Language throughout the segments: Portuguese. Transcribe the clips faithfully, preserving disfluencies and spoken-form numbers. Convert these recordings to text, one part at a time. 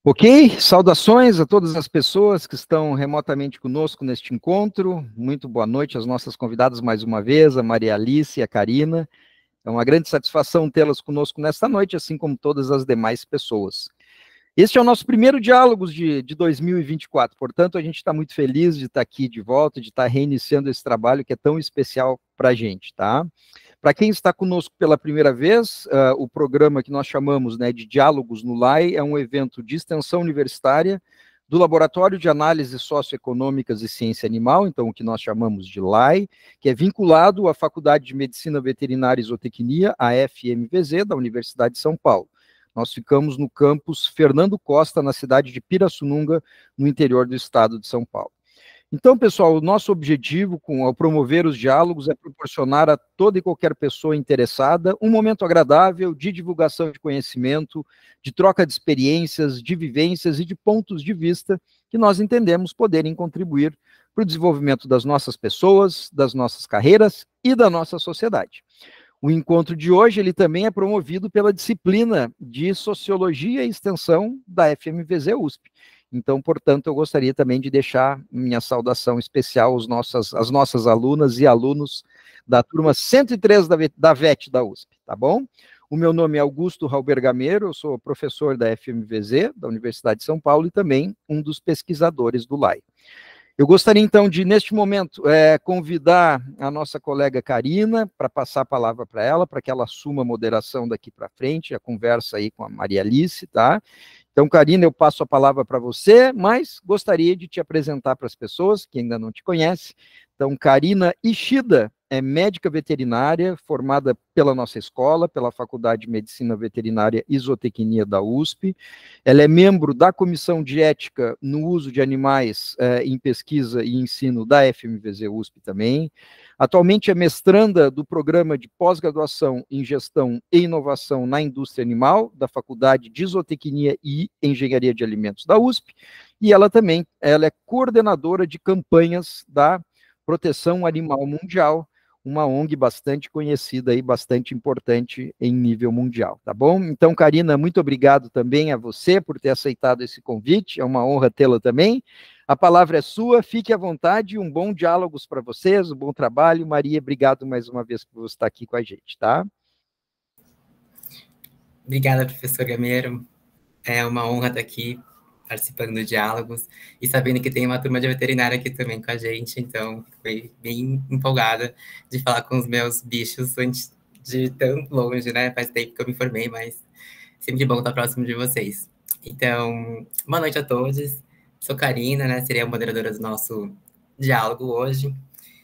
Ok, saudações a todas as pessoas que estão remotamente conosco neste encontro. Muito boa noite às nossas convidadas mais uma vez, a Maria Alice e a Karina. É uma grande satisfação tê-las conosco nesta noite, assim como todas as demais pessoas. Este é o nosso primeiro Diálogos de, de dois mil e vinte e quatro, portanto, a gente está muito feliz de estar aqui de volta, de estar reiniciando esse trabalho que é tão especial para a gente, tá? Para quem está conosco pela primeira vez, uh, o programa que nós chamamos, né, de Diálogos no L A I é um evento de extensão universitária do Laboratório de Análises Socioeconômicas e Ciência Animal, então o que nós chamamos de L A I, que é vinculado à Faculdade de Medicina Veterinária e Zootecnia, a F M V Z, da Universidade de São Paulo. Nós ficamos no campus Fernando Costa, na cidade de Pirassununga, no interior do estado de São Paulo. Então, pessoal, o nosso objetivo com, ao promover os diálogos é proporcionar a toda e qualquer pessoa interessada um momento agradável de divulgação de conhecimento, de troca de experiências, de vivências e de pontos de vista que nós entendemos poderem contribuir para o desenvolvimento das nossas pessoas, das nossas carreiras e da nossa sociedade. O encontro de hoje ele também é promovido pela disciplina de Sociologia e Extensão da F M V Z U S P. Então, portanto, eu gostaria também de deixar minha saudação especial às nossas, às nossas alunas e alunos da turma cento e três da, da V E T da U S P, tá bom? O meu nome é Augusto Halber Gameiro, eu sou professor da F M V Z, da Universidade de São Paulo, e também um dos pesquisadores do L A I. Eu gostaria, então, de, neste momento, é, convidar a nossa colega Karina para passar a palavra para ela, para que ela assuma a moderação daqui para frente, a conversa aí com a Maria Alice, tá? Então, Karina, eu passo a palavra para você, mas gostaria de te apresentar para as pessoas que ainda não te conhecem. Então, Karina Ishida é médica veterinária, formada pela nossa escola, pela Faculdade de Medicina Veterinária e Zootecnia da U S P. Ela é membro da Comissão de Ética no Uso de Animais eh, em Pesquisa e Ensino da F M V Z U S P também. Atualmente é mestranda do Programa de Pós-Graduação em Gestão e Inovação na Indústria Animal, da Faculdade de Zootecnia e Engenharia de Alimentos da U S P, e ela também ela é coordenadora de campanhas da Proteção Animal Mundial, uma O N G bastante conhecida e bastante importante em nível mundial, tá bom? Então, Karina, muito obrigado também a você por ter aceitado esse convite, é uma honra tê-la também. A palavra é sua, fique à vontade, um bom diálogos para vocês, um bom trabalho. Maria, obrigado mais uma vez por você estar aqui com a gente, tá? Obrigada, professor Gameiro. É uma honra estar aqui participando do Diálogos e sabendo que tem uma turma de veterinária aqui também com a gente, então fui bem empolgada de falar com os meus bichos antes de tão longe, né? Faz tempo que eu me formei, mas sempre bom estar próximo de vocês. Então, boa noite a todos. Sou Karina, né? Seria a moderadora do nosso diálogo hoje.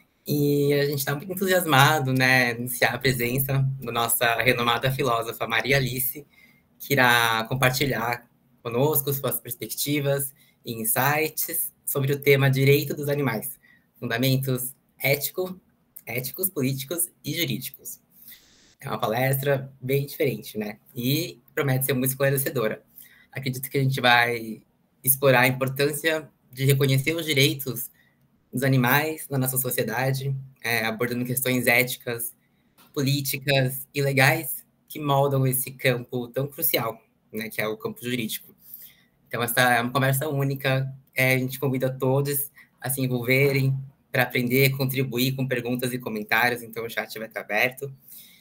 E a gente está muito entusiasmado, né? Iniciar a presença da nossa renomada filósofa Maria Alice, que irá compartilhar conosco suas perspectivas e insights sobre o tema direito dos animais, fundamentos ético, éticos, políticos e jurídicos. É uma palestra bem diferente, né? E promete ser muito esclarecedora. Acredito que a gente vai explorar a importância de reconhecer os direitos dos animais na nossa sociedade, é, abordando questões éticas, políticas e legais que moldam esse campo tão crucial, né, que é o campo jurídico. Então, essa é uma conversa única, é, a gente convida todos a se envolverem para aprender, contribuir com perguntas e comentários, então o chat vai estar aberto.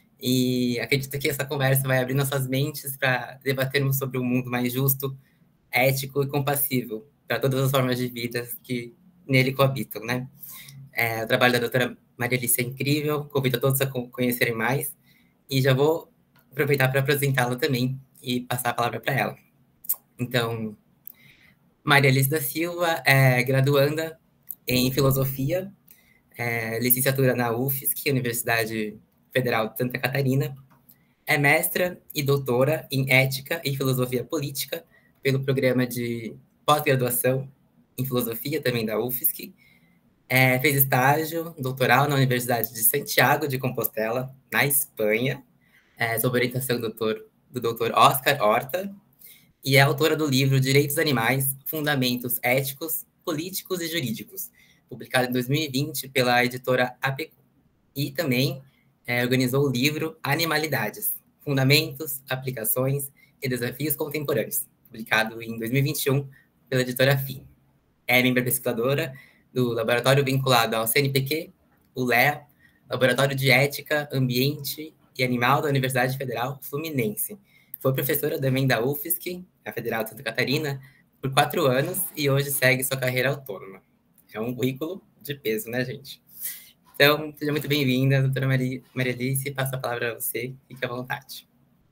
E acredito que essa conversa vai abrir nossas mentes para debatermos sobre um mundo mais justo, ético e compassível para todas as formas de vida que nele coabitam, né? É, o trabalho da doutora Maria Alice é incrível, convido a todos a conhecerem mais, e já vou aproveitar para apresentá-la também e passar a palavra para ela. Então, Maria Alice da Silva é graduanda em Filosofia, é, licenciatura na U F S C, Universidade Federal de Santa Catarina, é mestra e doutora em Ética e Filosofia Política pelo programa de pós-graduação em Filosofia, também da U F S C, é, fez estágio doutoral na Universidade de Santiago de Compostela, na Espanha, é, sob orientação do doutor, do doutor Oscar Horta, e é autora do livro Direitos Animais, Fundamentos Éticos, Políticos e Jurídicos, publicado em dois mil e vinte pela editora A P C U. E também é, organizou o livro Animalidades, Fundamentos, Aplicações e Desafios Contemporâneos, publicado em dois mil e vinte e um pela editora F I M. É membro pesquisadora do laboratório vinculado ao C N P Q, o L E A, Laboratório de Ética, Ambiente e Animal da Universidade Federal Fluminense. Foi professora também da U F S C, a Federal de Santa Catarina, por quatro anos e hoje segue sua carreira autônoma. É um currículo de peso, né, gente? Então, seja muito bem-vinda, doutora Maria, Maria Alice, passo a palavra a você, fique à vontade.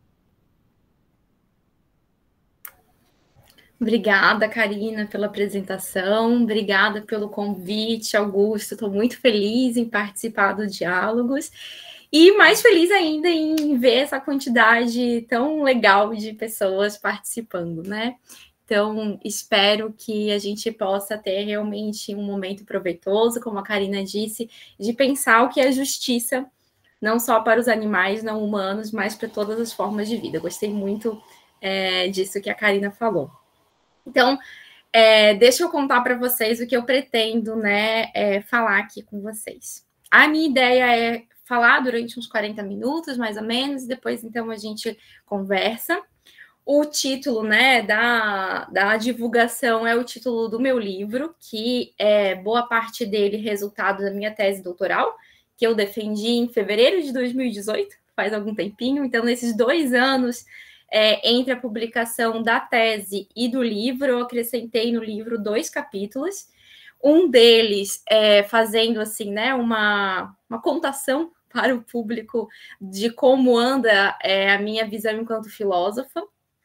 Obrigada, Karina, pela apresentação, obrigada pelo convite, Augusto, estou muito feliz em participar do Diálogos e mais feliz ainda em ver essa quantidade tão legal de pessoas participando, né? Então, espero que a gente possa ter realmente um momento proveitoso, como a Karina disse, de pensar o que é justiça, não só para os animais não humanos, mas para todas as formas de vida. Eu gostei muito é, disso que a Karina falou. Então, é, deixa eu contar para vocês o que eu pretendo, né, é, falar aqui com vocês. A minha ideia é falar durante uns quarenta minutos, mais ou menos, e depois, então, a gente conversa. O título, né, da, da divulgação é o título do meu livro, que é boa parte dele resultado da minha tese doutoral, que eu defendi em fevereiro de dois mil e dezoito, faz algum tempinho. Então, nesses dois anos... É, entre a publicação da tese e do livro, eu acrescentei no livro dois capítulos, um deles é, fazendo assim, né, uma, uma contação para o público de como anda é, a minha visão enquanto filósofa.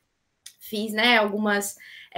Fiz, né, algumas...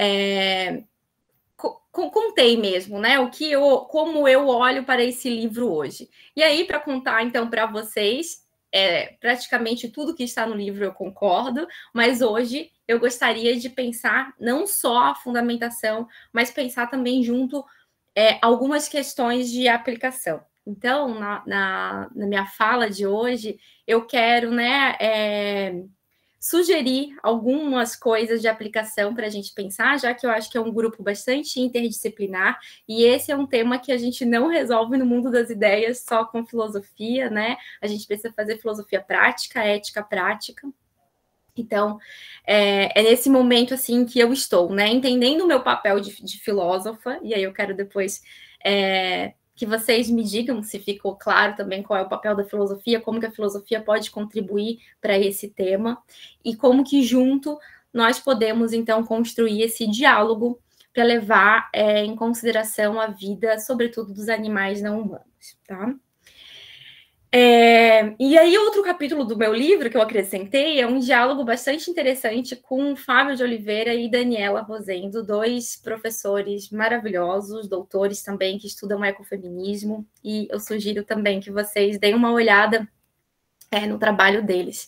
É, co contei mesmo, né, o que eu, como eu olho para esse livro hoje. E aí, para contar, então, para vocês... É, praticamente tudo que está no livro eu concordo, mas hoje eu gostaria de pensar não só a fundamentação, mas pensar também junto é, algumas questões de aplicação. Então, na, na, na minha fala de hoje, eu quero, né, é, sugerir algumas coisas de aplicação para a gente pensar, já que eu acho que é um grupo bastante interdisciplinar, e esse é um tema que a gente não resolve no mundo das ideias só com filosofia, né? A gente precisa fazer filosofia prática, ética prática. Então, é, é nesse momento, assim, que eu estou, né? Entendendo o meu papel de, de filósofa, e aí eu quero depois... É, que vocês me digam se ficou claro também qual é o papel da filosofia, como que a filosofia pode contribuir para esse tema, e como que junto nós podemos, então, construir esse diálogo para levar é, em consideração a vida, sobretudo, dos animais não humanos, tá? É, e aí, outro capítulo do meu livro que eu acrescentei é um diálogo bastante interessante com Fábio de Oliveira e Daniela Rosendo, dois professores maravilhosos, doutores também, que estudam ecofeminismo, e eu sugiro também que vocês deem uma olhada é, no trabalho deles.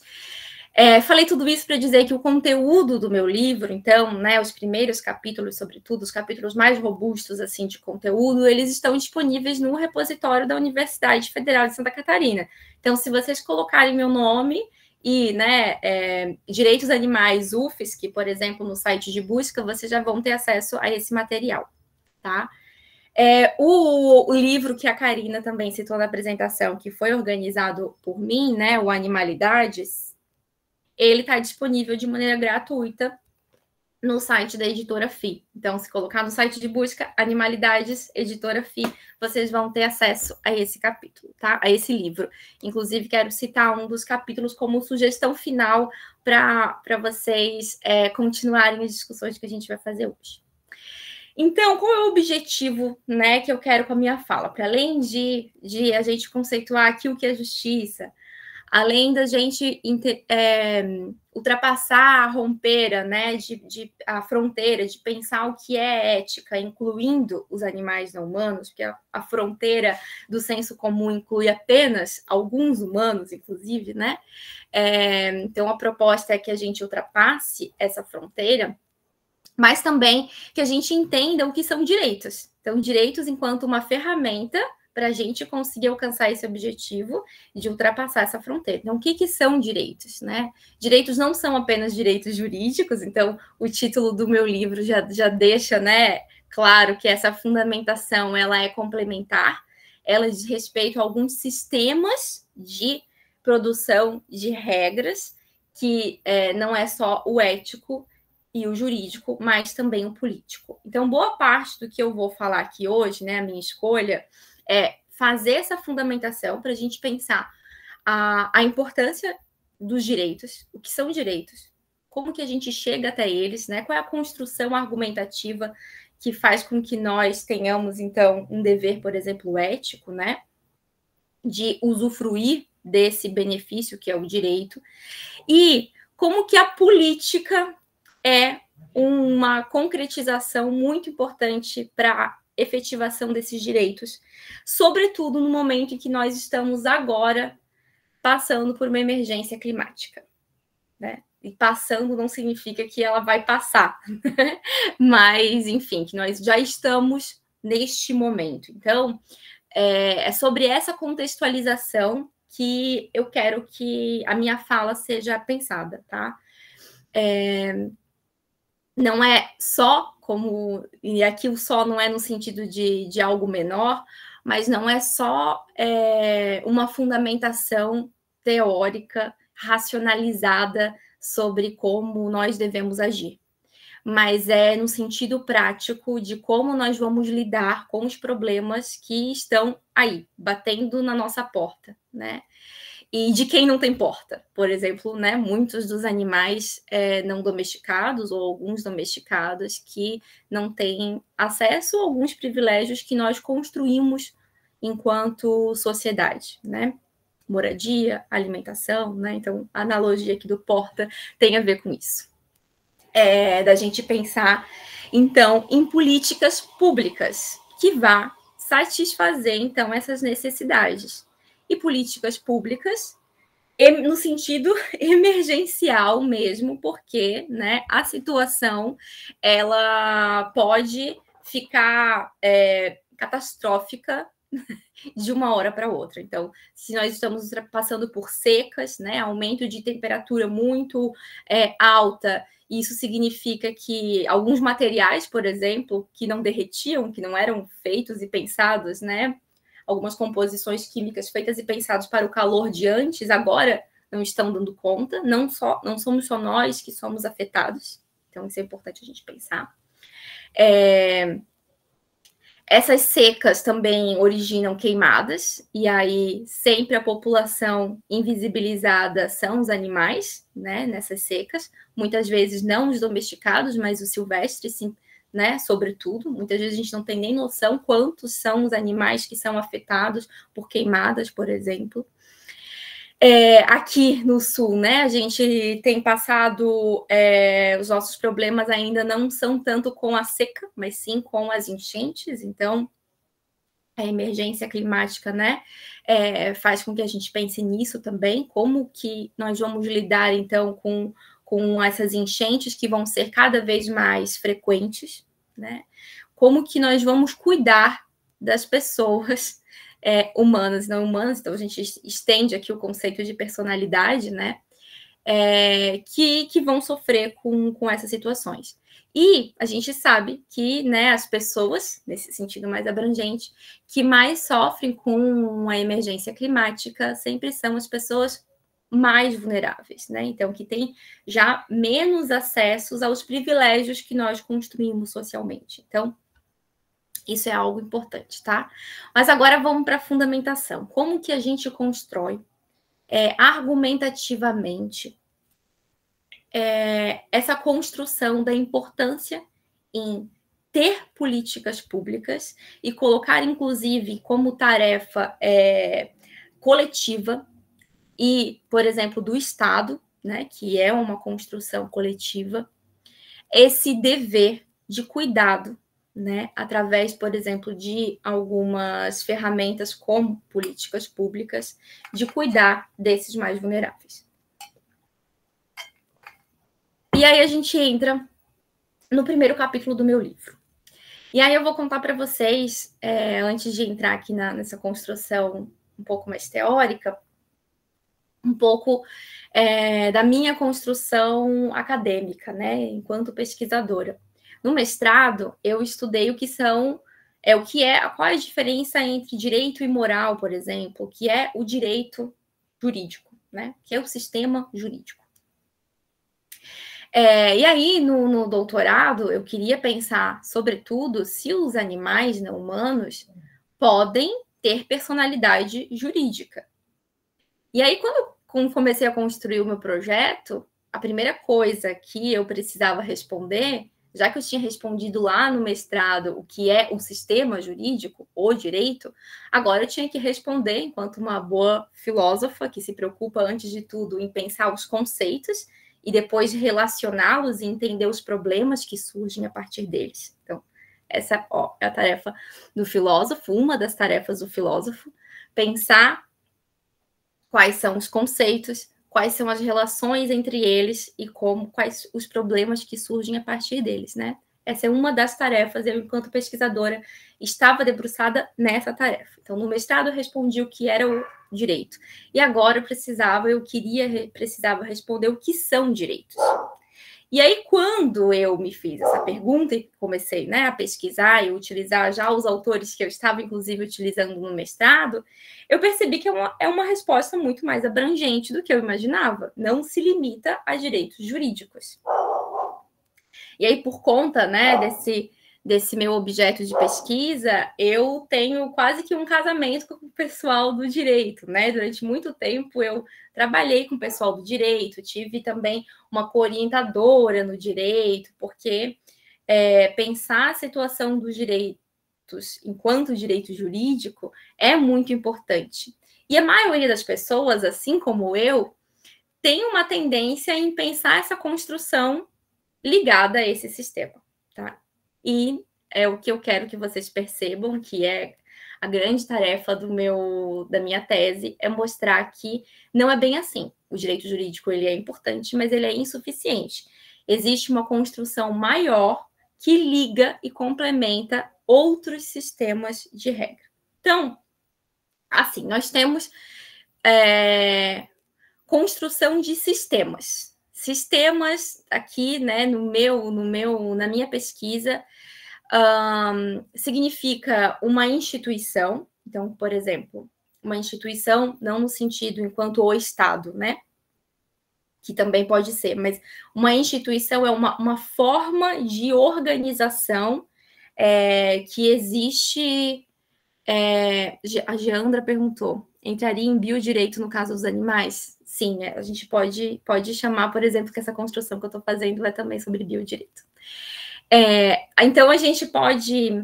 É, falei tudo isso para dizer que o conteúdo do meu livro, então, né, os primeiros capítulos, sobretudo, os capítulos mais robustos, assim, de conteúdo, eles estão disponíveis no repositório da Universidade Federal de Santa Catarina. Então, se vocês colocarem meu nome e, né, é, Direitos Animais U F S C, por exemplo, no site de busca, vocês já vão ter acesso a esse material, tá? É, o, o livro que a Karina também citou na apresentação, que foi organizado por mim, né, o Animalidades, ele está disponível de maneira gratuita no site da Editora F I. Então, se colocar no site de busca Animalidades, Editora F I, vocês vão ter acesso a esse capítulo, tá? A esse livro. Inclusive, quero citar um dos capítulos como sugestão final para vocês é, continuarem as discussões que a gente vai fazer hoje. Então, qual é o objetivo, né, que eu quero com a minha fala? Para além de, de a gente conceituar aqui o que é justiça, além da gente é, ultrapassar a rompeira, né, de, de, a fronteira de pensar o que é ética, incluindo os animais não humanos, porque a, a fronteira do senso comum inclui apenas alguns humanos, inclusive, né? É, então, a proposta é que a gente ultrapasse essa fronteira, mas também que a gente entenda o que são direitos. Então, direitos enquanto uma ferramenta para a gente conseguir alcançar esse objetivo de ultrapassar essa fronteira. Então, o que, que são direitos, né? Direitos não são apenas direitos jurídicos, então o título do meu livro já, já deixa, né, claro que essa fundamentação ela é complementar, ela diz respeito a alguns sistemas de produção de regras, que é, não é só o ético e o jurídico, mas também o político. Então, boa parte do que eu vou falar aqui hoje, né, a minha escolha, é fazer essa fundamentação para a gente pensar a, a importância dos direitos, o que são direitos, como que a gente chega até eles, né, qual é a construção argumentativa que faz com que nós tenhamos, então, um dever, por exemplo, ético, né, de usufruir desse benefício que é o direito, e como que a política é uma concretização muito importante para a efetivação desses direitos, sobretudo no momento em que nós estamos agora passando por uma emergência climática, né? E passando não significa que ela vai passar, mas, enfim, que nós já estamos neste momento. Então, é, é sobre essa contextualização que eu quero que a minha fala seja pensada, tá? É, não é só como, e aqui o só não é no sentido de, de algo menor, mas não é só é, uma fundamentação teórica, racionalizada sobre como nós devemos agir, mas é no sentido prático de como nós vamos lidar com os problemas que estão aí, batendo na nossa porta, né? E de quem não tem porta, por exemplo, né? Muitos dos animais é, não domesticados ou alguns domesticados que não têm acesso a alguns privilégios que nós construímos enquanto sociedade, né? Moradia, alimentação, né? Então, a analogia aqui do porta tem a ver com isso. É, da gente pensar, então, em políticas públicas que vá satisfazer, então, essas necessidades. E políticas públicas no sentido emergencial mesmo, porque, né, a situação ela pode ficar é, catastrófica de uma hora para outra. Então, se nós estamos passando por secas, né, aumento de temperatura muito é, alta, isso significa que alguns materiais, por exemplo, que não derretiam, que não eram feitos e pensados, né, algumas composições químicas feitas e pensadas para o calor de antes, agora não estão dando conta, não, só, não somos só nós que somos afetados, então isso é importante a gente pensar. É... Essas secas também originam queimadas, e aí sempre a população invisibilizada são os animais, né, nessas secas, muitas vezes não os domesticados, mas os silvestres, sim, né, sobretudo. Muitas vezes a gente não tem nem noção quantos são os animais que são afetados por queimadas, por exemplo. É, aqui no sul, né, a gente tem passado, é, os nossos problemas ainda não são tanto com a seca, mas sim com as enchentes. Então, a emergência climática, né, é, faz com que a gente pense nisso também, como que nós vamos lidar, então, com, com essas enchentes que vão ser cada vez mais frequentes, né, como que nós vamos cuidar das pessoas É, humanas e não humanas, então a gente estende aqui o conceito de personalidade, né, é, que, que vão sofrer com, com essas situações. E a gente sabe que, né, as pessoas, nesse sentido mais abrangente, que mais sofrem com a emergência climática sempre são as pessoas mais vulneráveis, né, então que têm já menos acessos aos privilégios que nós construímos socialmente. Então, isso é algo importante, tá? Mas agora vamos para a fundamentação. Como que a gente constrói é, argumentativamente é, essa construção da importância em ter políticas públicas e colocar, inclusive, como tarefa é, coletiva e, por exemplo, do Estado, né, que é uma construção coletiva, esse dever de cuidado, né, através, por exemplo, de algumas ferramentas como políticas públicas, de cuidar desses mais vulneráveis. E aí a gente entra no primeiro capítulo do meu livro. E aí eu vou contar para vocês, é, antes de entrar aqui na, nessa construção um pouco mais teórica, um pouco é, da minha construção acadêmica, né, enquanto pesquisadora. No mestrado, eu estudei o que são, é o que é, qual é a diferença entre direito e moral, por exemplo, que é o direito jurídico, né? Que é o sistema jurídico. É, e aí, no, no doutorado, eu queria pensar, sobretudo, se os animais não humanos podem ter personalidade jurídica. E aí, quando comecei a construir o meu projeto, a primeira coisa que eu precisava responder, já que eu tinha respondido lá no mestrado o que é o sistema jurídico, o direito, agora eu tinha que responder, enquanto uma boa filósofa que se preocupa, antes de tudo, em pensar os conceitos e depois relacioná-los e entender os problemas que surgem a partir deles. Então, essa ó, é a tarefa do filósofo, uma das tarefas do filósofo, pensar quais são os conceitos, quais são as relações entre eles e como, quais os problemas que surgem a partir deles, né? Essa é uma das tarefas, eu, enquanto pesquisadora, estava debruçada nessa tarefa. Então, no mestrado, eu respondi o que era o direito. E agora eu precisava, eu queria, precisava responder o que são direitos. E aí, quando eu me fiz essa pergunta e comecei, né, a pesquisar e utilizar já os autores que eu estava, inclusive, utilizando no mestrado, eu percebi que é uma, é uma resposta muito mais abrangente do que eu imaginava. Não se limita a direitos jurídicos. E aí, por conta, né, desse, desse meu objeto de pesquisa, eu tenho quase que um casamento com o pessoal do direito, né? Durante muito tempo eu trabalhei com o pessoal do direito, tive também uma co-orientadora no direito, porque é, pensar a situação dos direitos enquanto direito jurídico é muito importante. E a maioria das pessoas, assim como eu, tem uma tendência em pensar essa construção ligada a esse sistema, tá? E é o que eu quero que vocês percebam, que é a grande tarefa do meu, da minha tese, é mostrar que não é bem assim. O direito jurídico, ele é importante, mas ele é insuficiente. Existe uma construção maior que liga e complementa outros sistemas de regra. Então, assim, nós temos é, construção de sistemas. Sistemas aqui, né, no meu, no meu, na minha pesquisa, um, significa uma instituição. Então, por exemplo, uma instituição não no sentido enquanto o Estado, né, que também pode ser, mas uma instituição é uma, uma forma de organização é, que existe. É, a Geandra perguntou: entraria em biodireito no caso dos animais? Sim, a gente pode, pode chamar, por exemplo, que essa construção que eu estou fazendo é também sobre biodireito. É, então, a gente pode...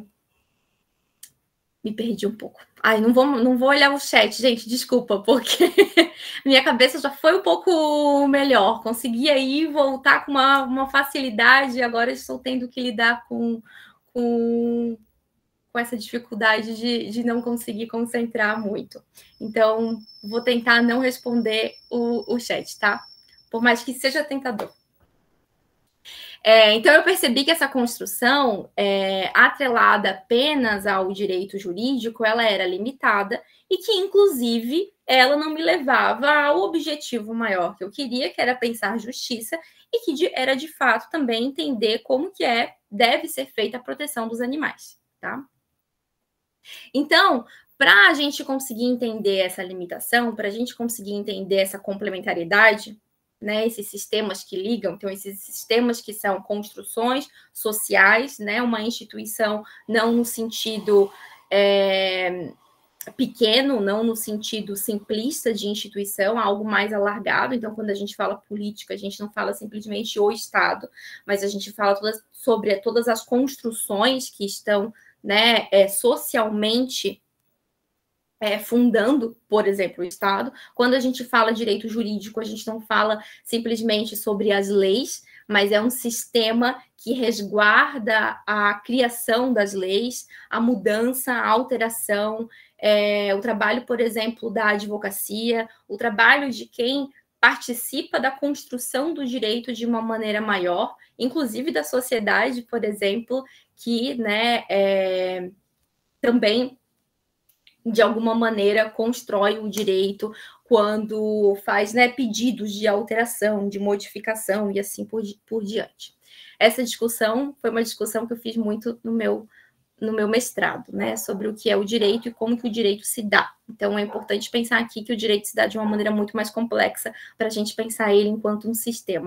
Me perdi um pouco. Ai, não vou, não vou olhar o chat, gente, desculpa, porque minha cabeça já foi um pouco melhor. Consegui aí voltar com uma, uma facilidade, agora estou tendo que lidar com... com com essa dificuldade de, de não conseguir concentrar muito. Então, vou tentar não responder o, o chat, tá? Por mais que seja tentador. É, então, eu percebi que essa construção, é, atrelada apenas ao direito jurídico, ela era limitada e que, inclusive, ela não me levava ao objetivo maior que eu queria, que era pensar justiça, e que de, era, de fato, também entender como que é, deve ser feita a proteção dos animais, tá? Então, para a gente conseguir entender essa limitação, para a gente conseguir entender essa complementariedade, né, esses sistemas que ligam, então esses sistemas que são construções sociais, né, uma instituição não no sentido é, pequeno, não no sentido simplista de instituição, algo mais alargado. Então, quando a gente fala política, a gente não fala simplesmente o Estado, mas a gente fala todas, sobre todas as construções que estão, né, é, socialmente é, fundando, por exemplo, o Estado. Quando a gente fala direito jurídico, a gente não fala simplesmente sobre as leis, mas é um sistema que resguarda a criação das leis, a mudança, a alteração, é, o trabalho, por exemplo, da advocacia, o trabalho de quem participa da construção do direito de uma maneira maior, inclusive da sociedade, por exemplo, que, né, é, também, de alguma maneira, constrói o direito quando faz, né, pedidos de alteração, de modificação e assim por, por diante. Essa discussão foi uma discussão que eu fiz muito no meu, no meu mestrado, né, sobre o que é o direito e como que o direito se dá. Então, é importante pensar aqui que o direito se dá de uma maneira muito mais complexa para a gente pensar ele enquanto um sistema,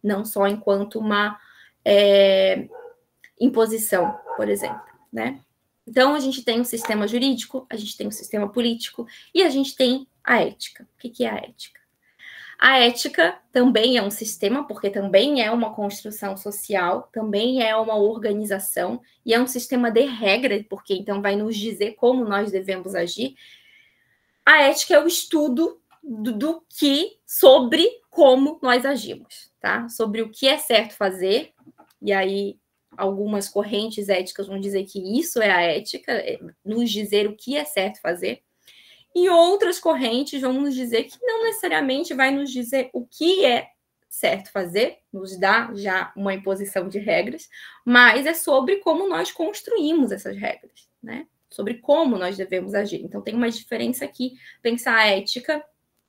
não só enquanto uma é, imposição, por exemplo, né? Então, a gente tem um sistema jurídico, a gente tem um sistema político e a gente tem a ética. O que é a ética? A ética também é um sistema, porque também é uma construção social, também é uma organização e é um sistema de regra, porque então vai nos dizer como nós devemos agir. A ética é o estudo do, do que, sobre como nós agimos, tá? Sobre o que é certo fazer, e aí algumas correntes éticas vão dizer que isso é a ética, é nos dizer o que é certo fazer. E outras correntes vão nos dizer que não necessariamente vai nos dizer o que é certo fazer, nos dá já uma imposição de regras, mas é sobre como nós construímos essas regras, né? Sobre como nós devemos agir. Então, tem uma diferença aqui, pensar a ética.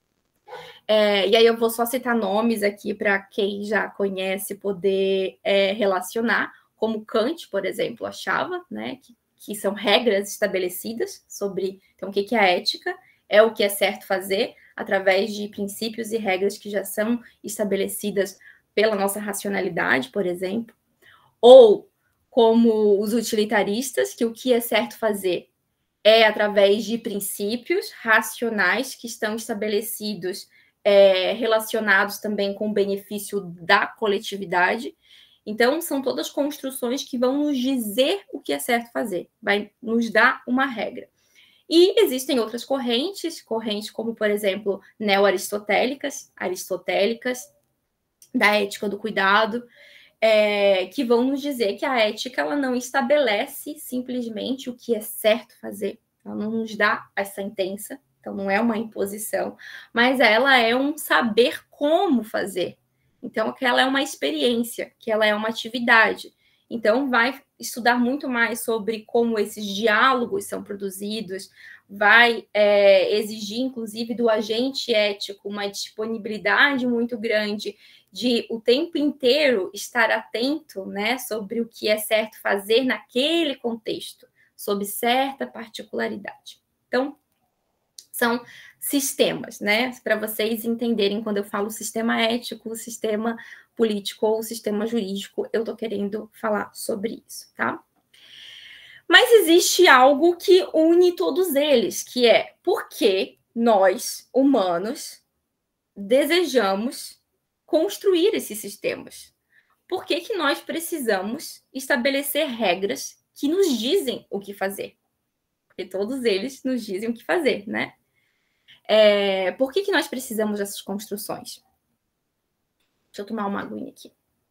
É, e aí eu vou só citar nomes aqui para quem já conhece poder é, relacionar, como Kant, por exemplo, achava, né, que que são regras estabelecidas sobre então, o que é a ética, é o que é certo fazer, através de princípios e regras que já são estabelecidas pela nossa racionalidade, por exemplo, ou como os utilitaristas, que o que é certo fazer é através de princípios racionais que estão estabelecidos, é, relacionados também com o benefício da coletividade. Então, são todas construções que vão nos dizer o que é certo fazer, vai nos dar uma regra. E existem outras correntes, correntes como, por exemplo, neo-aristotélicas, aristotélicas, da ética do cuidado, é, que vão nos dizer que a ética ela não estabelece simplesmente o que é certo fazer, ela não nos dá a sentença, então não é uma imposição, mas ela é um saber como fazer. Então, que ela é uma experiência, que ela é uma atividade. Então, vai estudar muito mais sobre como esses diálogos são produzidos, vai é, exigir, inclusive, do agente ético uma disponibilidade muito grande de o tempo inteiro estar atento, né, sobre o que é certo fazer naquele contexto, sob certa particularidade. Então, são sistemas, né? Para vocês entenderem quando eu falo sistema ético, sistema político ou sistema jurídico, eu estou querendo falar sobre isso, tá? Mas existe algo que une todos eles, que é por que nós, humanos, desejamos construir esses sistemas? Por que que nós precisamos estabelecer regras que nos dizem o que fazer? Porque todos eles nos dizem o que fazer, né? É, por que que nós precisamos dessas construções? Deixa eu tomar uma aguinha aqui.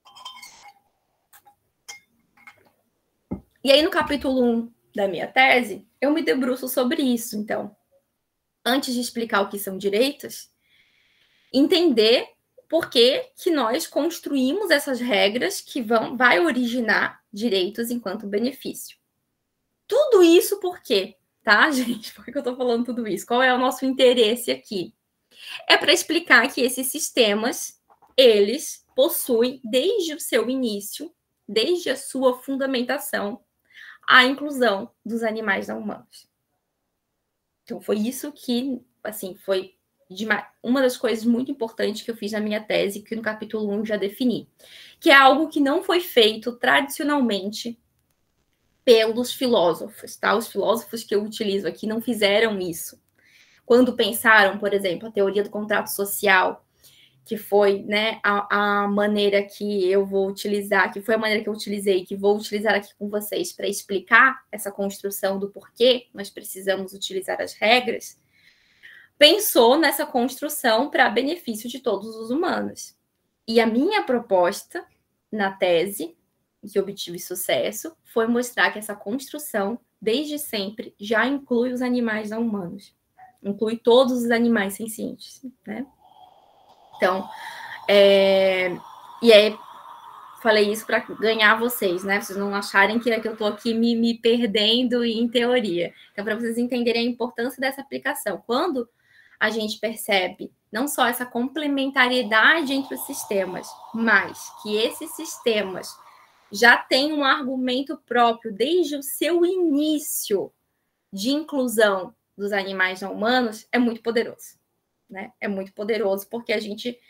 E aí, no capítulo um da minha tese, eu me debruço sobre isso. Então, antes de explicar o que são direitos, entender por que que nós construímos essas regras que vão vai originar direitos enquanto benefício. Tudo isso por quê? Tá, gente? Por que eu tô falando tudo isso? Qual é o nosso interesse aqui? É para explicar que esses sistemas, eles possuem, desde o seu início, desde a sua fundamentação, a inclusão dos animais não humanos. Então, foi isso que, assim, foi de uma, uma das coisas muito importantes que eu fiz na minha tese, que no capítulo um já defini, que é algo que não foi feito tradicionalmente pelos filósofos, tá? Os filósofos que eu utilizo aqui não fizeram isso. Quando pensaram, por exemplo, a teoria do contrato social, que foi, né, a, a maneira que eu vou utilizar, que foi a maneira que eu utilizei, que vou utilizar aqui com vocês para explicar essa construção do porquê nós precisamos utilizar as regras, pensou nessa construção para benefício de todos os humanos. E a minha proposta na tese, que obtive sucesso, foi mostrar que essa construção, desde sempre, já inclui os animais não humanos. Inclui todos os animais sencientes, né? Então, é... e aí, falei isso para ganhar vocês, né? Vocês não acharem que, é que eu estou aqui me, me perdendo em teoria. Então, para vocês entenderem a importância dessa aplicação. Quando a gente percebe não só essa complementariedade entre os sistemas, mas que esses sistemas já têm um argumento próprio desde o seu início de inclusão dos animais não humanos, é muito poderoso, né? É muito poderoso porque a gente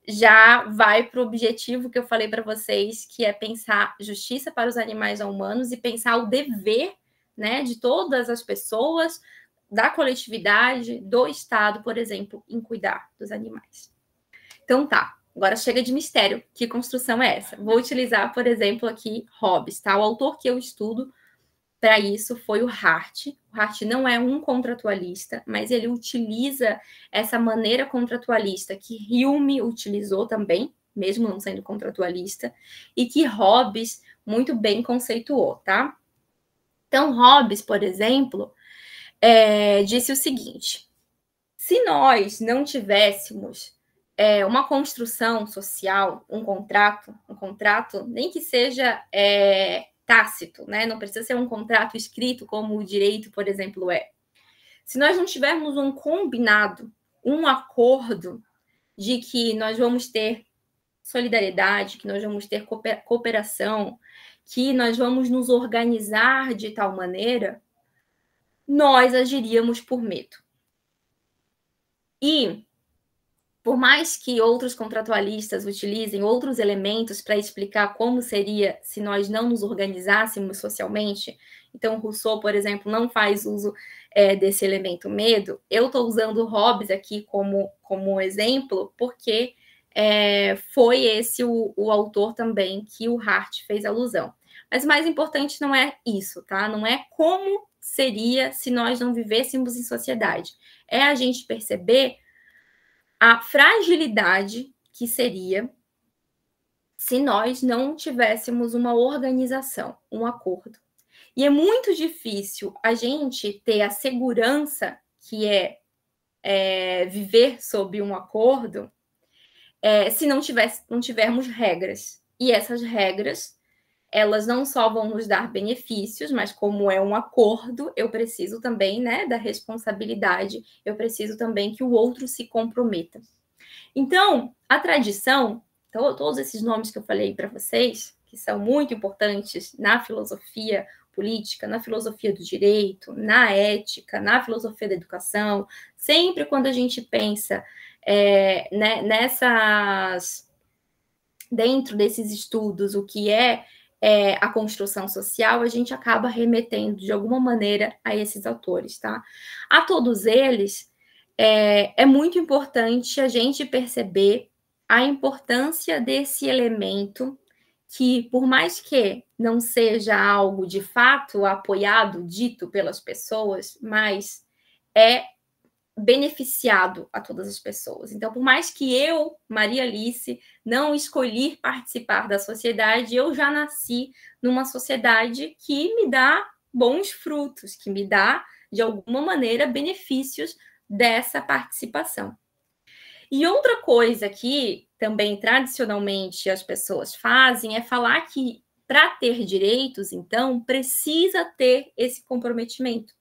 já vai para o objetivo que eu falei para vocês, que é pensar justiça para os animais não humanos e pensar o dever, né, de todas as pessoas, da coletividade, do Estado, por exemplo, em cuidar dos animais. Então tá, agora chega de mistério. Que construção é essa? Vou utilizar, por exemplo, aqui Hobbes, tá? O autor que eu estudo para isso foi o Hart. O Hart não é um contratualista, mas ele utiliza essa maneira contratualista que Hume utilizou também, mesmo não sendo contratualista, e que Hobbes muito bem conceituou, tá? Então, Hobbes, por exemplo, é, disse o seguinte: se nós não tivéssemos é, uma construção social, um contrato, um contrato, nem que seja é, tácito, né? Não precisa ser um contrato escrito como o direito, por exemplo, é. Se nós não tivermos um combinado, um acordo de que nós vamos ter solidariedade, que nós vamos ter cooperação, que nós vamos nos organizar de tal maneira, nós agiríamos por medo. E, por mais que outros contratualistas utilizem outros elementos para explicar como seria se nós não nos organizássemos socialmente, então Rousseau, por exemplo, não faz uso é, desse elemento medo, eu estou usando Hobbes aqui como, como exemplo, porque é, foi esse o, o autor também que o Hart fez alusão. Mas o mais importante não é isso, tá? Não é como seria se nós não vivêssemos em sociedade. É a gente perceber a fragilidade que seria se nós não tivéssemos uma organização, um acordo. E é muito difícil a gente ter a segurança que é, é viver sob um acordo é, se não, tivesse, não tivermos regras. E essas regras, elas não só vão nos dar benefícios, mas como é um acordo, eu preciso também, né, da responsabilidade, eu preciso também que o outro se comprometa. Então, a tradição, então, todos esses nomes que eu falei para vocês, que são muito importantes na filosofia política, na filosofia do direito, na ética, na filosofia da educação, sempre quando a gente pensa é, né, nessas, dentro desses estudos, o que é É, a construção social, a gente acaba remetendo de alguma maneira a esses autores, tá? A todos eles, é, é muito importante a gente perceber a importância desse elemento que, por mais que não seja algo de fato apoiado, dito pelas pessoas, mas é beneficiado a todas as pessoas. Então, por mais que eu, Maria Alice, não escolhi participar da sociedade, eu já nasci numa sociedade que me dá bons frutos, que me dá, de alguma maneira, benefícios dessa participação. E outra coisa que também tradicionalmente as pessoas fazem é falar que para ter direitos, então, precisa ter esse comprometimento.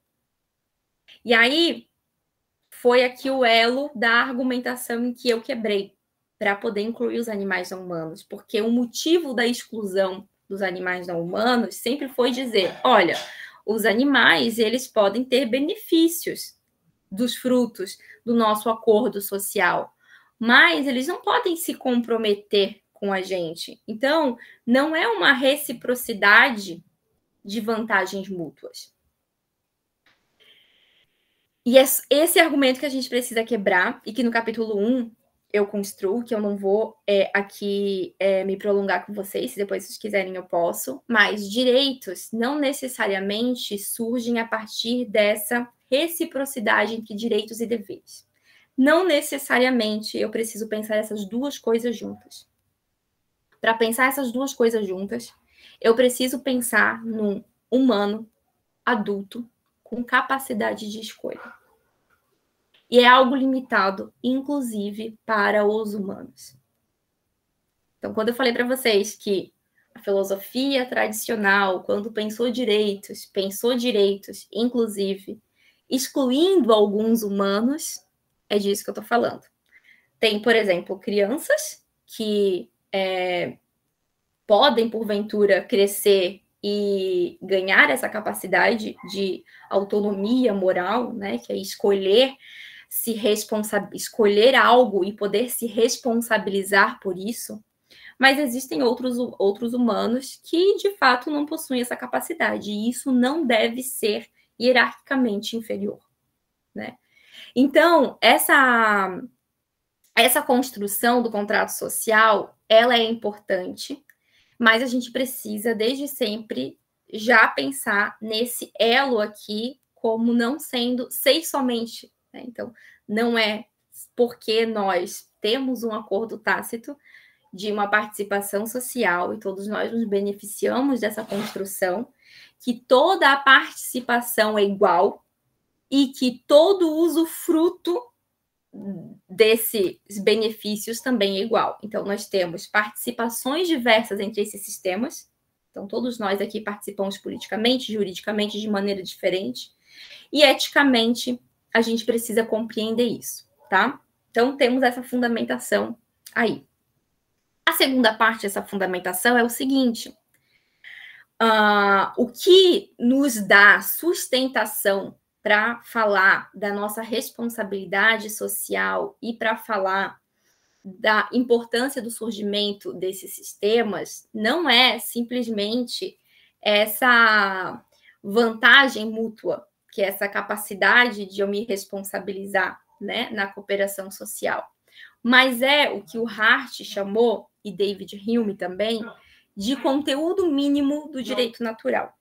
E aí foi aqui o elo da argumentação em que eu quebrei para poder incluir os animais não humanos, porque o motivo da exclusão dos animais não humanos sempre foi dizer, olha, os animais, eles podem ter benefícios dos frutos do nosso acordo social, mas eles não podem se comprometer com a gente. Então, não é uma reciprocidade de vantagens mútuas. E esse argumento que a gente precisa quebrar, e que no capítulo um eu construo, que eu não vou é, aqui é, me prolongar com vocês, se depois vocês quiserem eu posso, mas direitos não necessariamente surgem a partir dessa reciprocidade entre direitos e deveres. Não necessariamente eu preciso pensar essas duas coisas juntas. Para pensar essas duas coisas juntas, eu preciso pensar num humano adulto com capacidade de escolha. E é algo limitado, inclusive, para os humanos. Então, quando eu falei para vocês que a filosofia tradicional, quando pensou direitos, pensou direitos, inclusive, excluindo alguns humanos, é disso que eu estou falando. Tem, por exemplo, crianças que é, podem, porventura, crescer e ganhar essa capacidade de autonomia moral, né, que é escolher se responsabilizar, escolher algo e poder se responsabilizar por isso, mas existem outros, outros humanos que, de fato, não possuem essa capacidade, e isso não deve ser hierarquicamente inferior, né? Então, essa, essa construção do contrato social, ela é importante, mas a gente precisa, desde sempre, já pensar nesse elo aqui como não sendo seis somente, né? Então, não é porque nós temos um acordo tácito de uma participação social e todos nós nos beneficiamos dessa construção, que toda a participação é igual e que todo usufruto desses benefícios também é igual. Então, nós temos participações diversas entre esses sistemas. Então, todos nós aqui participamos politicamente, juridicamente, de maneira diferente. E, eticamente, a gente precisa compreender isso, tá? Então, temos essa fundamentação aí. A segunda parte dessa fundamentação é o seguinte. Uh, o que nos dá sustentação para falar da nossa responsabilidade social e para falar da importância do surgimento desses sistemas não é simplesmente essa vantagem mútua, que é essa capacidade de eu me responsabilizar, né, na cooperação social, mas é o que o Hart chamou, e David Hume também, de conteúdo mínimo do direito natural.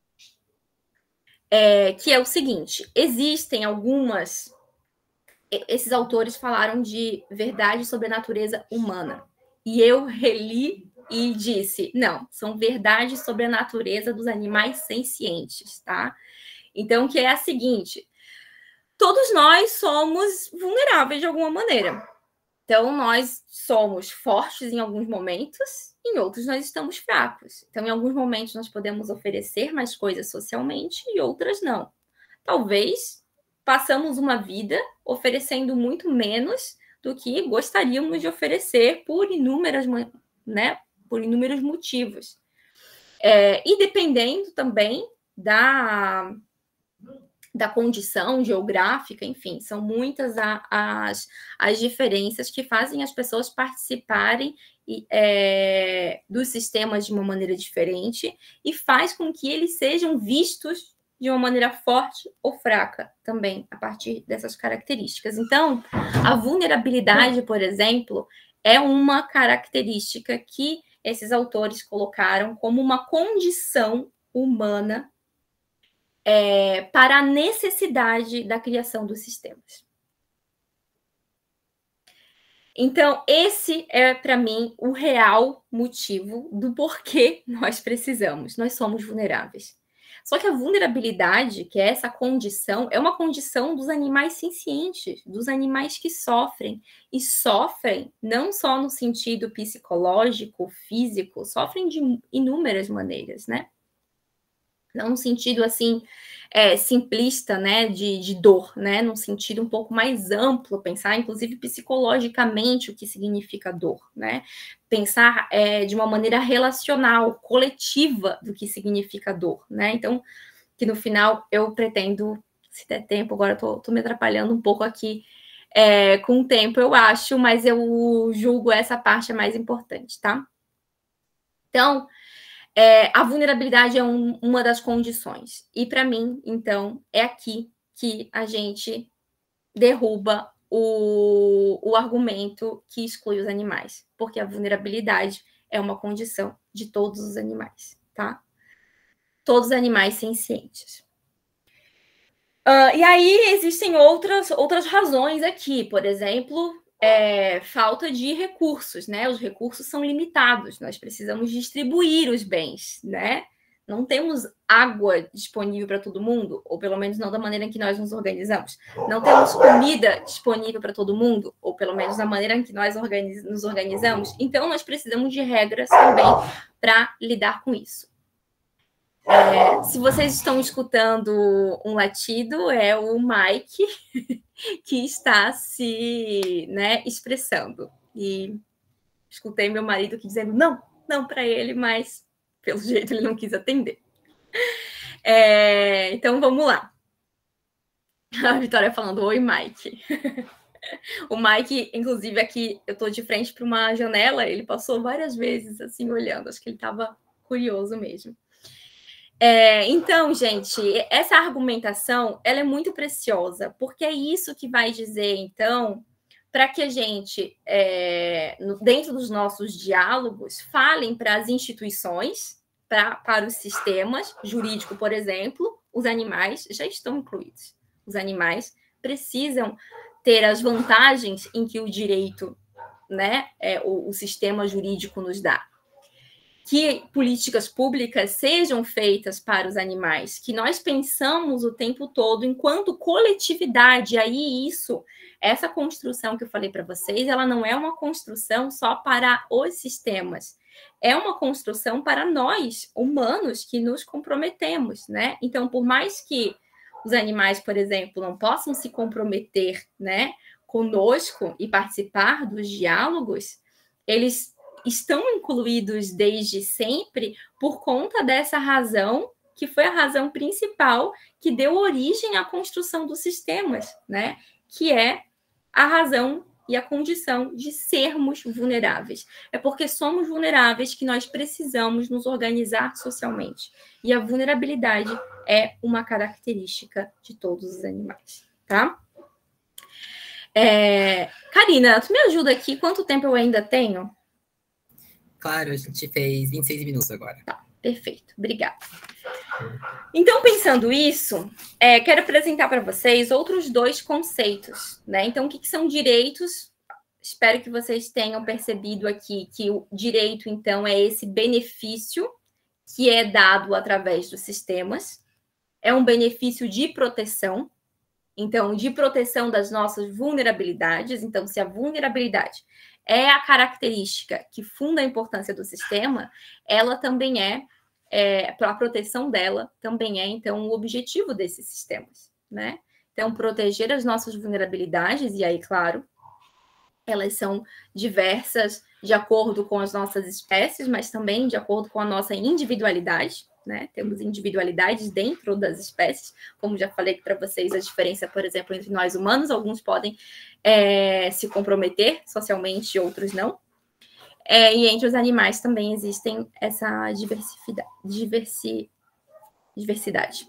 É, que é o seguinte, existem algumas... Esses autores falaram de verdade sobre a natureza humana. E eu reli e disse, não, são verdades sobre a natureza dos animais sencientes, tá? Então, que é a seguinte, todos nós somos vulneráveis de alguma maneira. Então, nós somos fortes em alguns momentos, em outros nós estamos fracos. Então, em alguns momentos nós podemos oferecer mais coisas socialmente e outras não. Talvez passamos uma vida oferecendo muito menos do que gostaríamos de oferecer por inúmeras, né, por inúmeros motivos. É, e dependendo também da... da condição geográfica, enfim, são muitas a, as, as diferenças que fazem as pessoas participarem é, dos sistemas de uma maneira diferente e faz com que eles sejam vistos de uma maneira forte ou fraca também, a partir dessas características. Então, a vulnerabilidade, por exemplo, é uma característica que esses autores colocaram como uma condição humana É, para a necessidade da criação dos sistemas. Então, esse é, para mim, o real motivo do porquê nós precisamos. Nós somos vulneráveis. Só que a vulnerabilidade, que é essa condição, é uma condição dos animais sencientes, dos animais que sofrem. E sofrem não só no sentido psicológico, físico, sofrem de inúmeras maneiras, né? Não no sentido, assim, é, simplista, né, de, de dor, né, num sentido um pouco mais amplo, pensar, inclusive, psicologicamente o que significa dor, né, pensar é, de uma maneira relacional, coletiva do que significa dor, né, então, que no final eu pretendo, se der tempo, agora eu tô, tô me atrapalhando um pouco aqui é, com o tempo, eu acho, mas eu julgo essa parte mais importante, tá? Então, É, a vulnerabilidade é um, uma das condições. E, para mim, então, é aqui que a gente derruba o, o argumento que exclui os animais. Porque a vulnerabilidade é uma condição de todos os animais, tá? Todos os animais sencientes. Uh, e aí, existem outras, outras razões aqui. Por exemplo... É, falta de recursos, né? Os recursos são limitados, nós precisamos distribuir os bens, né? Não temos água disponível para todo mundo, ou pelo menos não da maneira em que nós nos organizamos. Não temos comida disponível para todo mundo, ou pelo menos da maneira em que nós organiz- nos organizamos. Então, nós precisamos de regras também para lidar com isso. É, se vocês estão escutando um latido, é o Mike que está se, né, expressando. E escutei meu marido aqui dizendo não, não para ele, mas pelo jeito ele não quis atender. É, então, vamos lá. A Vitória falando, oi, Mike. O Mike, inclusive, aqui, eu estou de frente para uma janela, ele passou várias vezes, assim, olhando. Acho que ele estava curioso mesmo. É, então, gente, essa argumentação, ela é muito preciosa, porque é isso que vai dizer, então, para que a gente, é, no, dentro dos nossos diálogos, falem para as instituições, pra, para os sistemas jurídico, por exemplo, os animais já estão incluídos. Os animais precisam ter as vantagens em que o direito, né, é, o, o sistema jurídico nos dá. Que políticas públicas sejam feitas para os animais, que nós pensamos o tempo todo enquanto coletividade. Aí isso, essa construção que eu falei para vocês, ela não é uma construção só para os sistemas, é uma construção para nós, humanos, que nos comprometemos, né? Então, por mais que os animais, por exemplo, não possam se comprometer, né, conosco e participar dos diálogos, eles estão incluídos desde sempre por conta dessa razão, que foi a razão principal que deu origem à construção dos sistemas, né? Que é a razão e a condição de sermos vulneráveis. É porque somos vulneráveis que nós precisamos nos organizar socialmente. E a vulnerabilidade é uma característica de todos os animais, tá? É... Karina, tu me ajuda aqui? Quanto tempo eu ainda tenho? Claro, a gente fez vinte e seis minutos agora. Tá, perfeito. Obrigada. Então, pensando isso, é, quero apresentar para vocês outros dois conceitos, né? Então, o que, que são direitos? Espero que vocês tenham percebido aqui que o direito, então, é esse benefício que é dado através dos sistemas. É um benefício de proteção. Então, de proteção das nossas vulnerabilidades. Então, se a vulnerabilidade é a característica que funda a importância do sistema, ela também é, é para a proteção dela, também é, então, o objetivo desses sistemas, né? Então, proteger as nossas vulnerabilidades, e aí, claro, elas são diversas de acordo com as nossas espécies, mas também de acordo com a nossa individualidade, né? Temos individualidades dentro das espécies, como já falei para vocês, a diferença, por exemplo, entre nós humanos, alguns podem é, se comprometer socialmente, outros não. É, e entre os animais também existem essa diversidade. Diversi, diversidade.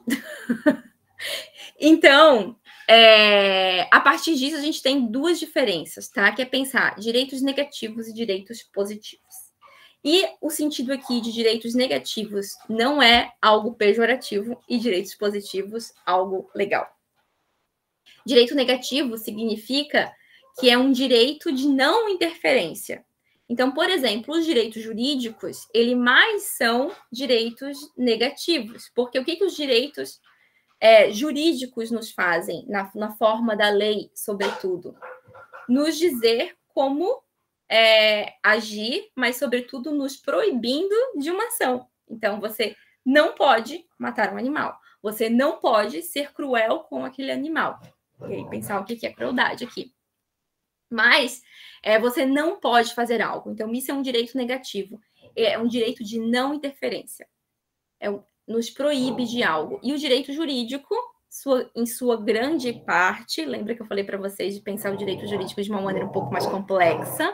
Então, é, a partir disso, a gente tem duas diferenças, tá? Que é pensar direitos negativos e direitos positivos. E o sentido aqui de direitos negativos não é algo pejorativo e direitos positivos algo legal. Direito negativo significa que é um direito de não interferência. Então, por exemplo, os direitos jurídicos, eles mais são direitos negativos, porque o que, que os direitos é, jurídicos nos fazem, na, na forma da lei, sobretudo? Nos dizer como É, agir, mas, sobretudo, nos proibindo de uma ação. Então, você não pode matar um animal. Você não pode ser cruel com aquele animal. E aí, pensar o que é crueldade aqui. Mas, é, você não pode fazer algo. Então, isso é um direito negativo. É um direito de não interferência. É, nos proíbe de algo. E o direito jurídico, sua, em sua grande parte, lembra que eu falei para vocês de pensar o direito jurídico de uma maneira um pouco mais complexa?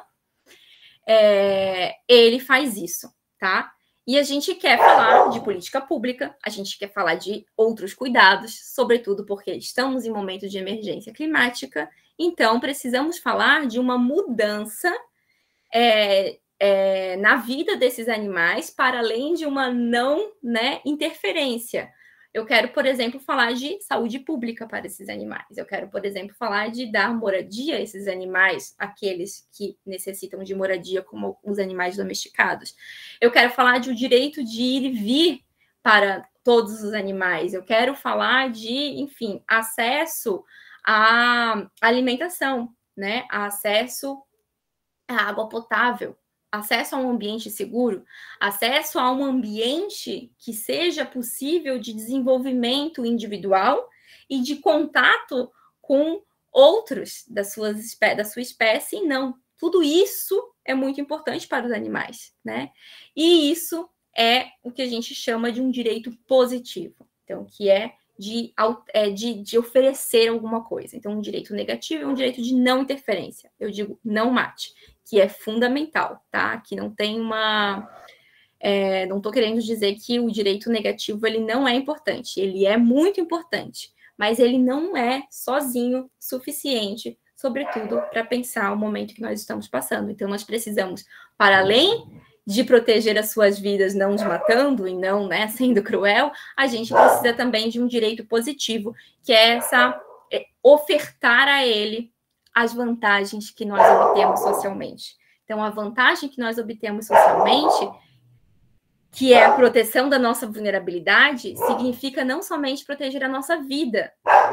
É, ele faz isso, tá? E a gente quer falar de política pública, a gente quer falar de outros cuidados, sobretudo porque estamos em momento de emergência climática, então precisamos falar de uma mudança é, é, na vida desses animais, para além de uma não, né, interferência. Eu quero, por exemplo, falar de saúde pública para esses animais. Eu quero, por exemplo, falar de dar moradia a esses animais, aqueles que necessitam de moradia, como os animais domesticados. Eu quero falar de o direito de ir e vir para todos os animais. Eu quero falar de, enfim, acesso à alimentação, né? Acesso à água potável. Acesso a um ambiente seguro, acesso a um ambiente que seja possível de desenvolvimento individual e de contato com outros das suas, da sua espécie, e não. Tudo isso é muito importante para os animais, né? E isso é o que a gente chama de um direito positivo. Então, que é de, é, de, de oferecer alguma coisa. Então, um direito negativo é um direito de não interferência. Eu digo não mate, que é fundamental, tá? Que não tem uma... É, não estou querendo dizer que o direito negativo ele não é importante. Ele é muito importante, mas ele não é sozinho suficiente, sobretudo para pensar o momento que nós estamos passando. Então, nós precisamos, para além de proteger as suas vidas, não os matando e não, né, sendo cruel, a gente precisa também de um direito positivo, que é essa é, ofertar a ele as vantagens que nós obtemos socialmente. Então, a vantagem que nós obtemos socialmente, que é a proteção da nossa vulnerabilidade, significa não somente proteger a nossa vida,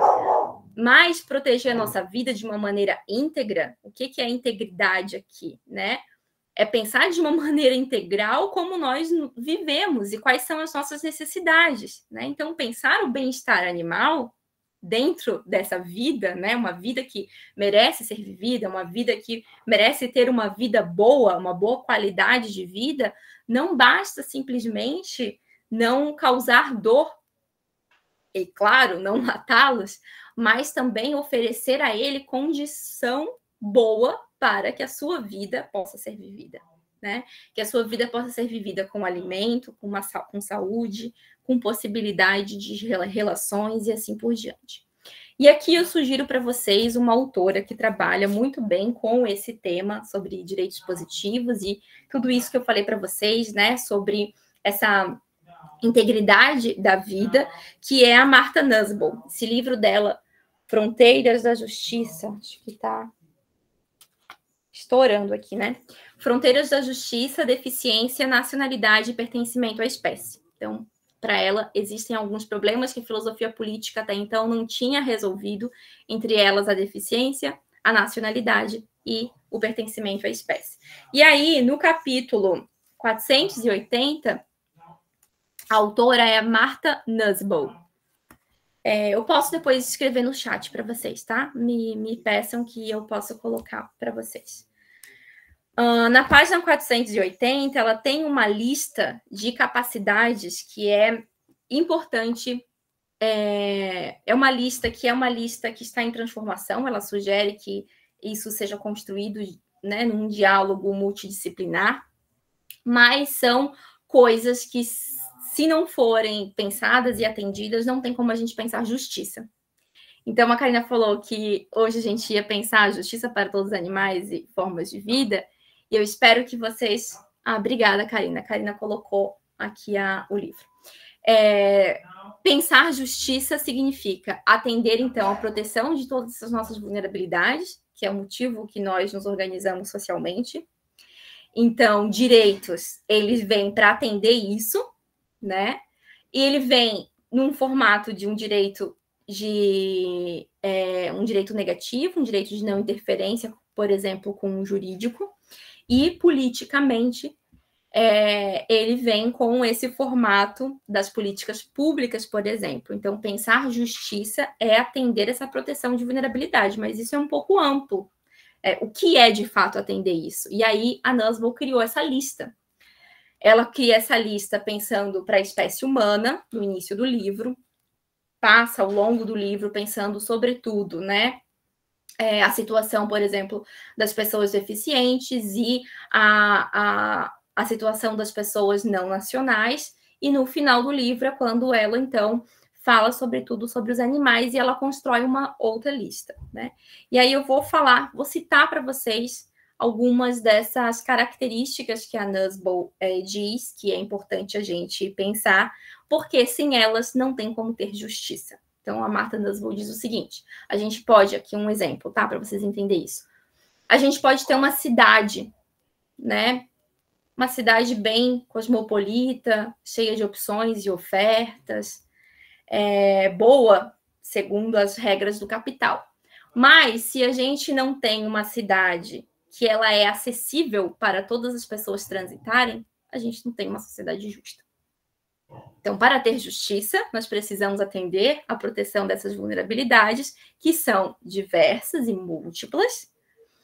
mas proteger a nossa vida de uma maneira íntegra. O que, que é integridade aqui, né? É pensar de uma maneira integral como nós vivemos e quais são as nossas necessidades, né? Então, pensar o bem-estar animal dentro dessa vida, né? Uma vida que merece ser vivida, uma vida que merece ter uma vida boa, uma boa qualidade de vida, não basta simplesmente não causar dor, e claro, não matá-los, mas também oferecer a ele condição boa para que a sua vida possa ser vivida, né? Que a sua vida possa ser vivida com alimento, com, uma, com saúde, com possibilidade de relações e assim por diante. E aqui eu sugiro para vocês uma autora que trabalha muito bem com esse tema sobre direitos positivos e tudo isso que eu falei para vocês, né? Sobre essa integridade da vida, que é a Martha Nussbaum. Esse livro dela, Fronteiras da Justiça, acho que está estourando aqui, né? Fronteiras da Justiça, Deficiência, Nacionalidade e Pertencimento à Espécie. Então, para ela, existem alguns problemas que a filosofia política até então não tinha resolvido, entre elas a deficiência, a nacionalidade e o pertencimento à espécie. E aí, no capítulo quatrocentos e oitenta, a autora é a Martha Nussbaum. É, eu posso depois escrever no chat para vocês, tá? Me, me peçam que eu possa colocar para vocês. Uh, na página quatrocentos e oitenta, ela tem uma lista de capacidades que é importante. É, é uma lista que é uma lista que está em transformação. Ela sugere que isso seja construído, né, num diálogo multidisciplinar, mas são coisas que, se não forem pensadas e atendidas, não tem como a gente pensar justiça. Então, a Karina falou que hoje a gente ia pensar justiça para todos os animais e formas de vida, e eu espero que vocês... Ah, obrigada, Karina. A Karina colocou aqui a, o livro. É, pensar justiça significa atender, então, a proteção de todas essas nossas vulnerabilidades, que é o motivo que nós nos organizamos socialmente. Então, direitos, eles vêm para atender isso, né? E ele vem num formato de um direito de é, um direito negativo, um direito de não interferência, por exemplo, com o jurídico, e politicamente é, ele vem com esse formato das políticas públicas, por exemplo. Então, pensar justiça é atender essa proteção de vulnerabilidade, mas isso é um pouco amplo. É, o que é, de fato, atender isso? E aí, a Nussbaum criou essa lista. Ela cria essa lista pensando para a espécie humana, no início do livro, passa ao longo do livro pensando sobretudo, né, é, a situação, por exemplo, das pessoas deficientes e a, a, a situação das pessoas não nacionais, e no final do livro é quando ela, então, fala sobretudo sobre os animais e ela constrói uma outra lista, né? E aí eu vou falar, vou citar para vocês algumas dessas características que a Nussbaum é, diz que é importante a gente pensar, porque sem elas não tem como ter justiça. Então, a Martha Nussbaum diz o seguinte, a gente pode, aqui um exemplo, tá? Para vocês entenderem isso. A gente pode ter uma cidade, né? Uma cidade bem cosmopolita, cheia de opções e ofertas, é, boa, segundo as regras do capital. Mas, se a gente não tem uma cidade que ela é acessível para todas as pessoas transitarem, a gente não tem uma sociedade justa. Então, para ter justiça, nós precisamos atender à proteção dessas vulnerabilidades, que são diversas e múltiplas,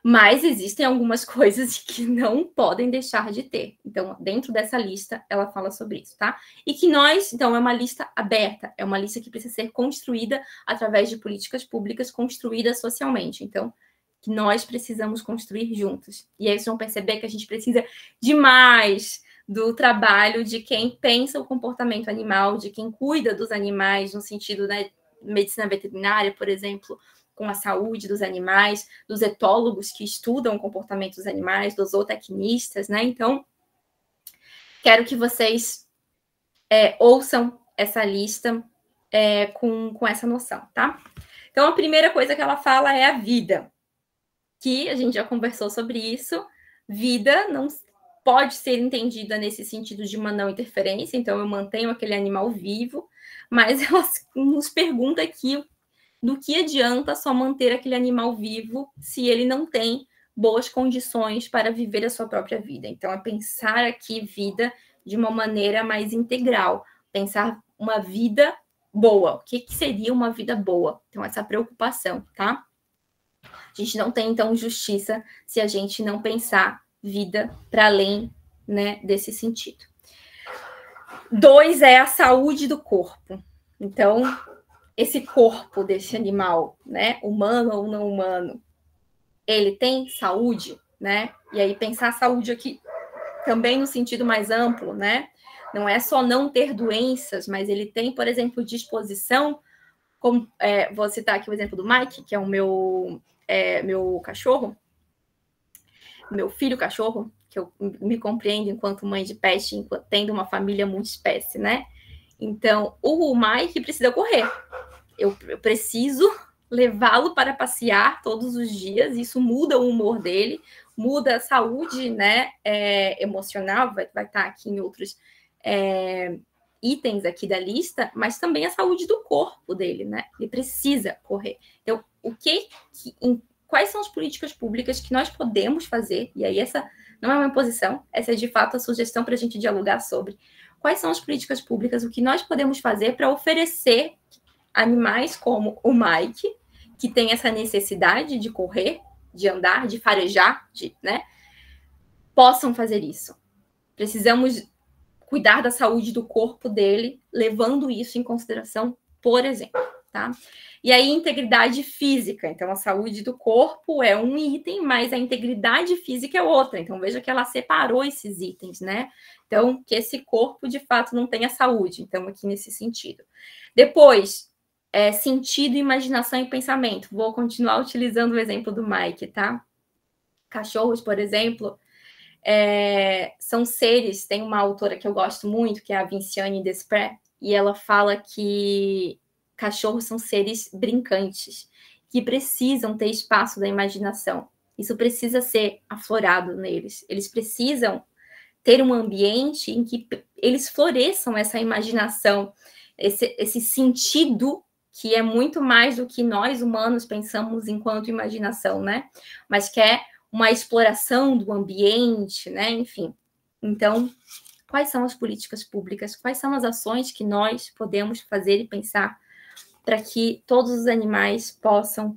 Mas existem algumas coisas que não podem deixar de ter. Então, dentro dessa lista, ela fala sobre isso, tá? E que nós, então, é uma lista aberta, é uma lista que precisa ser construída através de políticas públicas construídas socialmente. Então, que nós precisamos construir juntos. E aí vocês vão perceber que a gente precisa demais do trabalho de quem pensa o comportamento animal, de quem cuida dos animais, no sentido da medicina veterinária, por exemplo, com a saúde dos animais, dos etólogos que estudam o comportamento dos animais, dos zootecnistas, né? Então, quero que vocês é, ouçam essa lista é, com, com essa noção, tá? Então, a primeira coisa que ela fala é a vida, que a gente já conversou sobre isso. Vida não pode ser entendida nesse sentido de uma não interferência, então eu mantenho aquele animal vivo, mas ela nos pergunta aqui do que adianta só manter aquele animal vivo se ele não tem boas condições para viver a sua própria vida. Então, é pensar aqui vida de uma maneira mais integral, pensar uma vida boa. O que, que seria uma vida boa? Então, essa preocupação, tá? A gente não tem, então, justiça se a gente não pensar vida para além, né, desse sentido. Dois é a saúde do corpo. Então, esse corpo desse animal, né, humano ou não humano, ele tem saúde, né? E aí pensar a saúde aqui também no sentido mais amplo, né? Não é só não ter doenças, mas ele tem, por exemplo, disposição, como é, vou citar aqui o exemplo do Mike, que é o meu, é, meu cachorro, meu filho cachorro, que eu me compreendo enquanto mãe de pet, enquanto, tendo uma família multiespécie, né? Então, o Mike precisa correr. Eu, eu preciso levá-lo para passear todos os dias. Isso muda o humor dele, muda a saúde, né, é, emocional, vai, vai estar aqui em outros é, itens aqui da lista, mas também a saúde do corpo dele, né? Ele precisa correr. Então, o que, que em, quais são as políticas públicas que nós podemos fazer? E aí essa não é uma imposição, essa é de fato a sugestão para a gente dialogar sobre. Quais são as políticas públicas, o que nós podemos fazer para oferecer animais como o Mike, que tem essa necessidade de correr, de andar, de farejar, de, né, possam fazer isso. Precisamos cuidar da saúde do corpo dele, levando isso em consideração, por exemplo, tá? E aí, integridade física. Então, a saúde do corpo é um item, mas a integridade física é outra. Então, veja que ela separou esses itens, né? Então, que esse corpo, de fato, não tenha saúde. Então, aqui nesse sentido. Depois, é, sentido, imaginação e pensamento. Vou continuar utilizando o exemplo do Mike, tá? Cachorros, por exemplo, é, são seres... Tem uma autora que eu gosto muito, que é a Vinciane Desprez, e ela fala que cachorros são seres brincantes, que precisam ter espaço da imaginação. Isso precisa ser aflorado neles. Eles precisam ter um ambiente em que eles floresçam essa imaginação, esse, esse sentido que é muito mais do que nós humanos pensamos enquanto imaginação, né? Mas que é uma exploração do ambiente, né? Enfim. Então, quais são as políticas públicas? Quais são as ações que nós podemos fazer e pensar para que todos os animais possam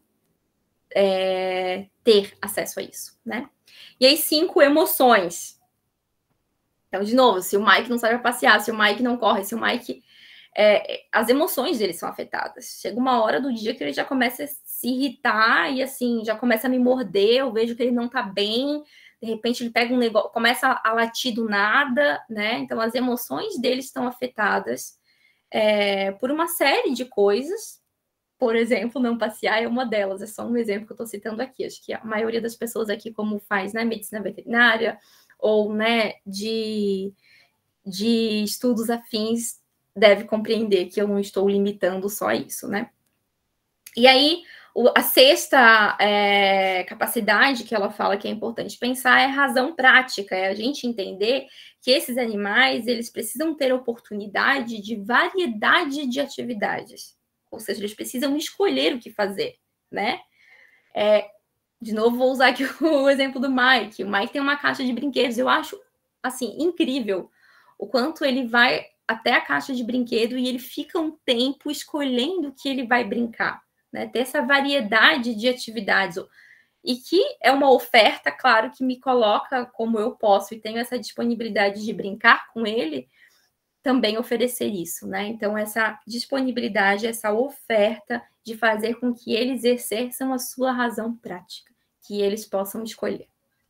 é, ter acesso a isso, né? E aí, cinco, emoções. Então, de novo, se o Mike não sabe passear, se o Mike não corre, se o Mike... É, as emoções dele são afetadas. Chega uma hora do dia que ele já começa a se irritar e, assim, já começa a me morder, eu vejo que ele não tá bem, de repente ele pega um negócio, começa a latir do nada, né? Então, as emoções dele estão afetadas É, por uma série de coisas. Por exemplo, não passear é uma delas, é só um exemplo que eu estou citando aqui. Acho que a maioria das pessoas aqui, como faz, né, medicina veterinária ou, né, de, de estudos afins, deve compreender que eu não estou limitando só isso, né? E aí, o, a sexta é, capacidade que ela fala que é importante pensar é razão prática, é a gente entender que esses animais, eles precisam ter oportunidade de variedade de atividades. Ou seja, eles precisam escolher o que fazer, né? É, de novo, vou usar aqui o exemplo do Mike. O Mike tem uma caixa de brinquedos. Eu acho, assim, incrível o quanto ele vai até a caixa de brinquedo e ele fica um tempo escolhendo o que ele vai brincar, né? Ter essa variedade de atividades. e que é uma oferta, claro, que me coloca como eu posso e tenho essa disponibilidade de brincar com ele, também oferecer isso, né? Então, essa disponibilidade, essa oferta de fazer com que eles exerçam a sua razão prática, que eles possam escolher.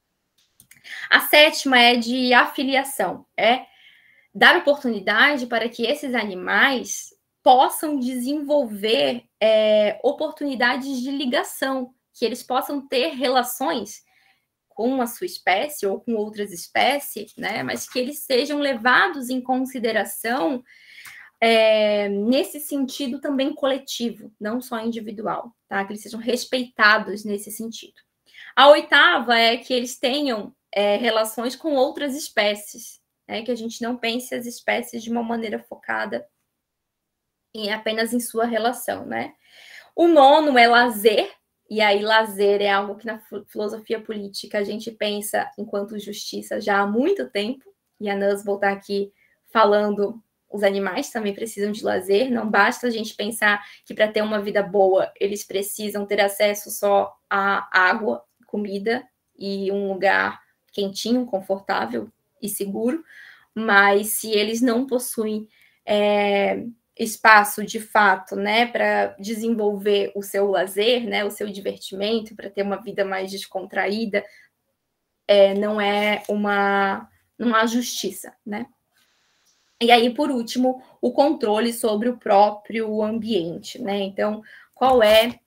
A sétima é de afiliação, é dar oportunidade para que esses animais possam desenvolver é, oportunidades de ligação, que eles possam ter relações com a sua espécie ou com outras espécies, né? Mas que eles sejam levados em consideração é, nesse sentido também coletivo, não só individual, tá? Que eles sejam respeitados nesse sentido. A oitava é que eles tenham é, relações com outras espécies, né? Que a gente não pense as espécies de uma maneira focada em, apenas em sua relação, né? O nono é lazer. E aí, lazer é algo que na filosofia política a gente pensa enquanto justiça já há muito tempo. E a Nus voltar aqui falando, os animais também precisam de lazer. Não basta a gente pensar que para ter uma vida boa, eles precisam ter acesso só a água, comida e um lugar quentinho, confortável e seguro. Mas se eles não possuem É, espaço de fato, né, para desenvolver o seu lazer, né, o seu divertimento, para ter uma vida mais descontraída, é, não é uma, não há justiça, né? E aí, por último, o controle sobre o próprio ambiente, né? Então, qual é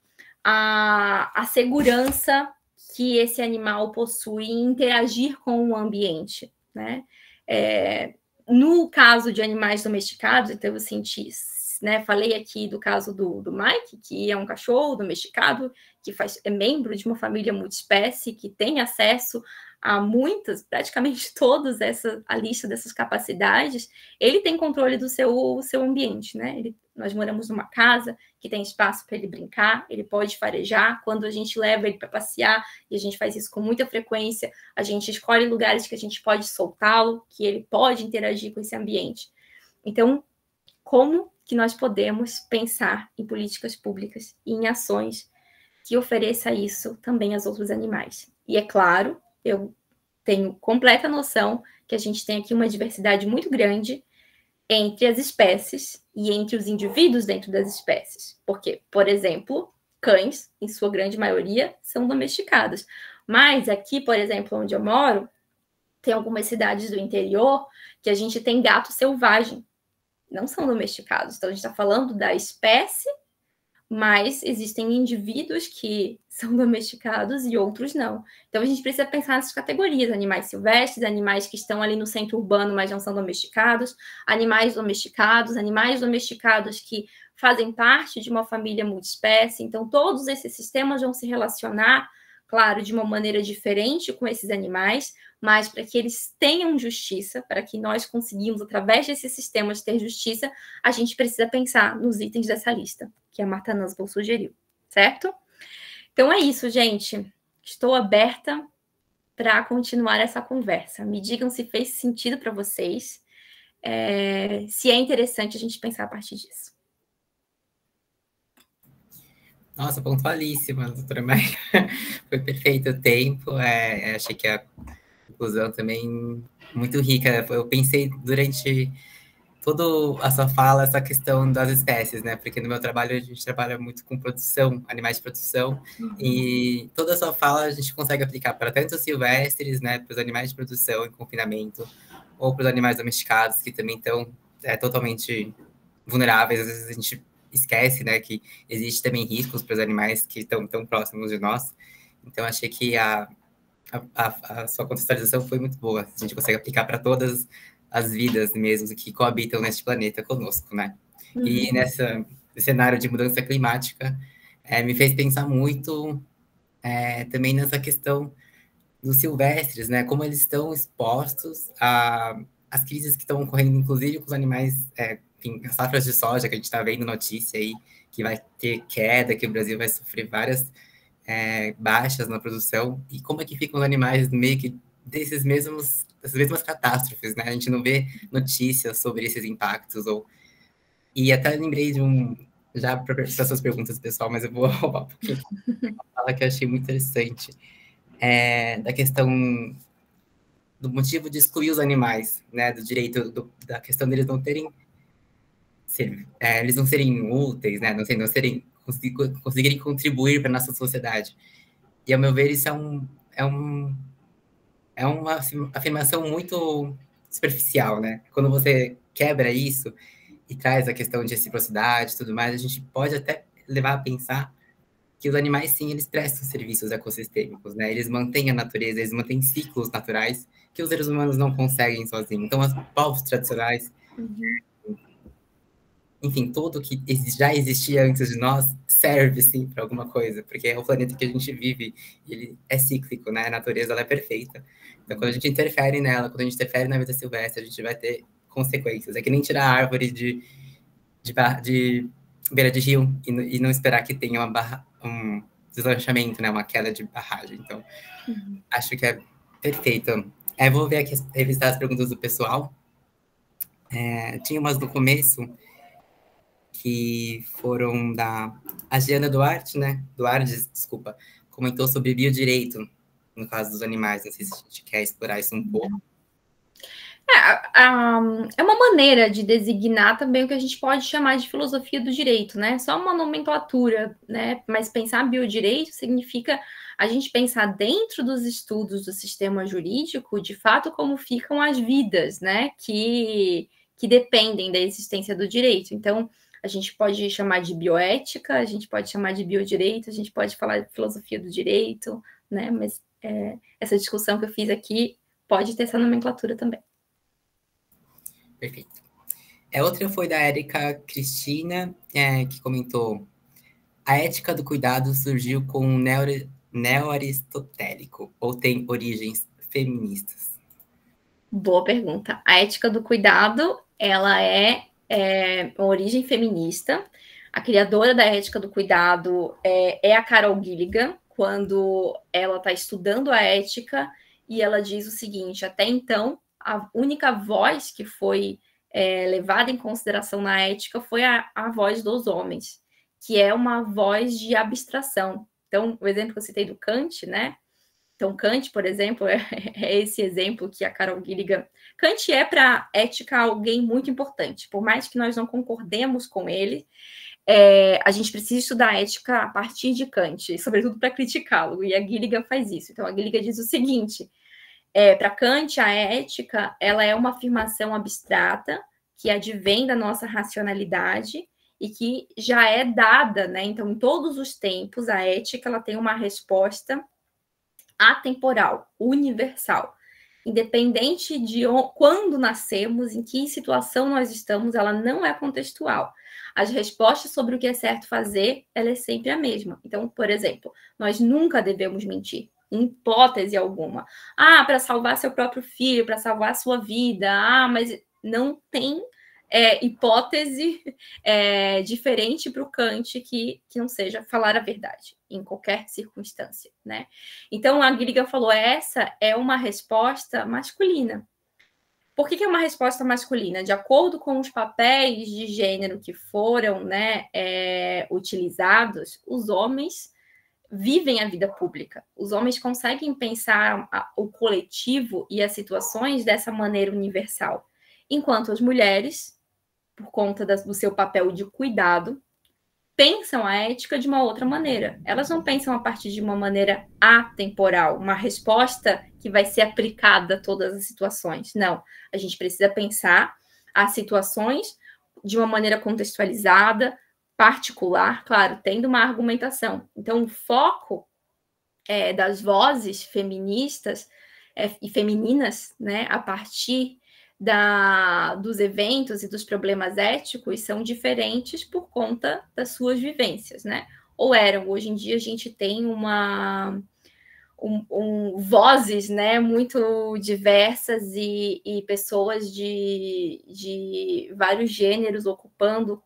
a, a segurança que esse animal possui em interagir com o ambiente, né? É, no caso de animais domesticados, então eu senti, né, falei aqui do caso do, do Mike, que é um cachorro domesticado, que faz, é membro de uma família multiespécie, que tem acesso a muitas, praticamente todas essa, a lista dessas capacidades. Ele tem controle do seu, seu ambiente, né? Ele, nós moramos numa casa que tem espaço para ele brincar, ele pode farejar. Quando a gente leva ele para passear, e a gente faz isso com muita frequência, a gente escolhe lugares que a gente pode soltá-lo, que ele pode interagir com esse ambiente. Então, como que nós podemos pensar em políticas públicas e em ações que ofereça isso também aos outros animais? E é claro, eu tenho completa noção que a gente tem aqui uma diversidade muito grande entre as espécies e entre os indivíduos dentro das espécies. Porque, por exemplo, cães, em sua grande maioria, são domesticados. Mas aqui, por exemplo, onde eu moro, tem algumas cidades do interior que a gente tem gato selvagem. Não são domesticados. Então, a gente está falando da espécie, mas existem indivíduos que são domesticados e outros não. Então, a gente precisa pensar nessas categorias: animais silvestres, animais que estão ali no centro urbano, mas não são domesticados, animais domesticados, animais domesticados que fazem parte de uma família multiespécie. Então, todos esses sistemas vão se relacionar, claro, de uma maneira diferente com esses animais, mas para que eles tenham justiça, para que nós conseguimos, através desses sistemas, ter justiça, a gente precisa pensar nos itens dessa lista, que a Marta Nussbaum sugeriu, certo? Então é isso, gente. Estou aberta para continuar essa conversa. Me digam se fez sentido para vocês, é, se é interessante a gente pensar a partir disso. Nossa, pontualíssima, doutora Maria. Foi perfeito o tempo. É, achei que a conclusão também muito rica. Eu pensei durante toda a sua fala essa questão das espécies, né? Porque no meu trabalho a gente trabalha muito com produção, animais de produção, uhum. E toda a sua fala a gente consegue aplicar para tanto os silvestres, né? Para os animais de produção em confinamento, ou para os animais domesticados, que também estão é, totalmente vulneráveis. Às vezes a gente esquece, né, que existe também riscos para os animais que estão tão próximos de nós. Então, achei que a, a, a sua contextualização foi muito boa. A gente consegue aplicar para todas as vidas mesmo que coabitam neste planeta conosco, né? Uhum. E nessa cenário de mudança climática, é, me fez pensar muito é, também nessa questão dos silvestres, né? Como eles estão expostos a as crises que estão ocorrendo, inclusive com os animais, é, enfim, as safras de soja, que a gente está vendo notícia aí, que vai ter queda, que o Brasil vai sofrer várias é, baixas na produção, e como é que ficam os animais no meio que desses mesmos, dessas mesmas catástrofes, né? A gente não vê notícias sobre esses impactos, ou... E até lembrei de um já para as suas perguntas, pessoal, mas eu vou roubar um pouquinho. Uma fala que eu achei muito interessante, é, da questão do motivo de excluir os animais, né, do direito, do, da questão deles não terem, ser, é, eles não serem úteis, né, não, sei, não serem, conseguirem contribuir para a nossa sociedade. E, ao meu ver, isso é, um, é, um, é uma afirmação muito superficial, né? Quando você quebra isso e traz a questão de reciprocidade e tudo mais, a gente pode até levar a pensar que os animais, sim, eles prestam serviços ecossistêmicos, né? Eles mantêm a natureza, eles mantêm ciclos naturais que os seres humanos não conseguem sozinhos. Então, os povos tradicionais, uhum. enfim, tudo que já existia antes de nós serve, sim, para alguma coisa, porque é o planeta que a gente vive, ele é cíclico, né? A natureza, ela é perfeita. Então, quando a gente interfere nela, quando a gente interfere na vida silvestre, a gente vai ter consequências. É que nem tirar a árvore de, de, de beira de rio e, e não esperar que tenha uma barra, um deslanchamento, né? Uma queda de barragem. Então, uhum. acho que é perfeito. É, vou ver aqui, revistar as perguntas do pessoal. É, tinha umas no começo que foram da... A Giana Duarte, né? Duarte, desculpa, comentou sobre biodireito, no caso dos animais. Não sei se a gente quer explorar isso um pouco. É, é uma maneira de designar também o que a gente pode chamar de filosofia do direito, né? Só uma nomenclatura, né? Mas pensar biodireito significa a gente pensar dentro dos estudos do sistema jurídico, de fato, como ficam as vidas, né? Que, que dependem da existência do direito. Então, a gente pode chamar de bioética, a gente pode chamar de biodireito, a gente pode falar de filosofia do direito, né? Mas é, essa discussão que eu fiz aqui pode ter essa nomenclatura também. Perfeito. A outra foi da Érica Cristina, é, que comentou: a ética do cuidado surgiu com o neo-aristotélico ou tem origens feministas? Boa pergunta. A ética do cuidado, ela é, é uma origem feminista. A criadora da ética do cuidado é, é a Carol Gilligan, quando ela está estudando a ética, e ela diz o seguinte: até então, a única voz que foi é, levada em consideração na ética foi a, a voz dos homens, que é uma voz de abstração. Então, o exemplo que eu citei do Kant, né? Então, Kant, por exemplo, é, é esse exemplo que a Carol Gilligan... Kant é, para a ética, alguém muito importante. Por mais que nós não concordemos com ele, é, a gente precisa estudar a ética a partir de Kant, sobretudo para criticá-lo, e a Gilligan faz isso. Então, a Gilligan diz o seguinte: É, para Kant, a ética ela é uma afirmação abstrata que advém da nossa racionalidade e que já é dada, né? Então, em todos os tempos, a ética ela tem uma resposta atemporal, universal. Independente de quando nascemos, em que situação nós estamos, ela não é contextual. As respostas sobre o que é certo fazer, ela é sempre a mesma. Então, por exemplo, nós nunca devemos mentir. Em hipótese alguma. Ah, para salvar seu próprio filho, para salvar a sua vida. Ah, mas não tem é, hipótese é, diferente para o Kant que, que não seja falar a verdade, em qualquer circunstância, né? Então, a Gilligan falou, essa é uma resposta masculina. Por que, que é uma resposta masculina? De acordo com os papéis de gênero que foram, né, é, utilizados, os homens vivem a vida pública. Os homens conseguem pensar a, o coletivo e as situações dessa maneira universal, enquanto as mulheres, por conta da, do seu papel de cuidado, pensam a ética de uma outra maneira. Elas não pensam a partir de uma maneira atemporal, uma resposta que vai ser aplicada a todas as situações. Não, a gente precisa pensar as situações de uma maneira contextualizada, particular, claro, tendo uma argumentação. Então, o foco é, das vozes feministas é, e femininas, né, a partir da, dos eventos e dos problemas éticos, são diferentes por conta das suas vivências, né? Ou eram. Hoje em dia, a gente tem uma... Um, um, vozes, né, muito diversas e, e pessoas de, de vários gêneros ocupando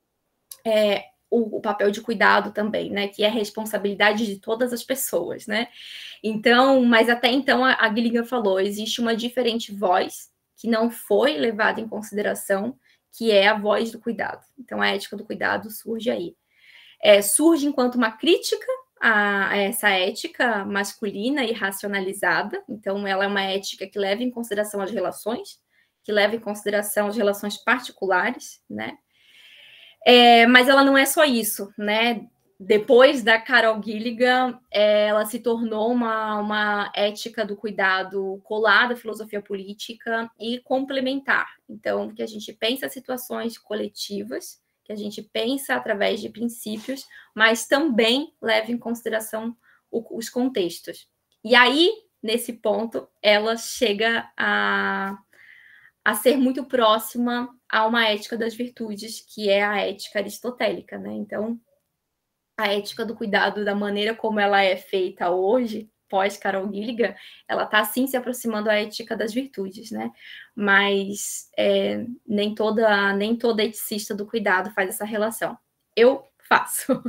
É, o, o papel de cuidado também, né? Que é a responsabilidade de todas as pessoas, né? Então, mas até então a, a Gilligan falou, existe uma diferente voz que não foi levada em consideração, que é a voz do cuidado. Então, a ética do cuidado surge aí. É, surge enquanto uma crítica a, a essa ética masculina e racionalizada. Então, ela é uma ética que leva em consideração as relações, que leva em consideração as relações particulares, né? É, mas ela não é só isso, né? Depois da Carol Gilligan, ela se tornou uma, uma ética do cuidado colada à filosofia política e complementar. Então, que a gente pensa situações coletivas, que a gente pensa através de princípios, mas também leva em consideração o, os contextos. E aí, nesse ponto, ela chega a, a ser muito próxima a uma ética das virtudes, que é a ética aristotélica, né? Então, a ética do cuidado, da maneira como ela é feita hoje, pós-Carol Gilligan, ela está, sim, se aproximando da ética das virtudes, né? Mas é, nem, toda, nem toda eticista do cuidado faz essa relação. Eu faço.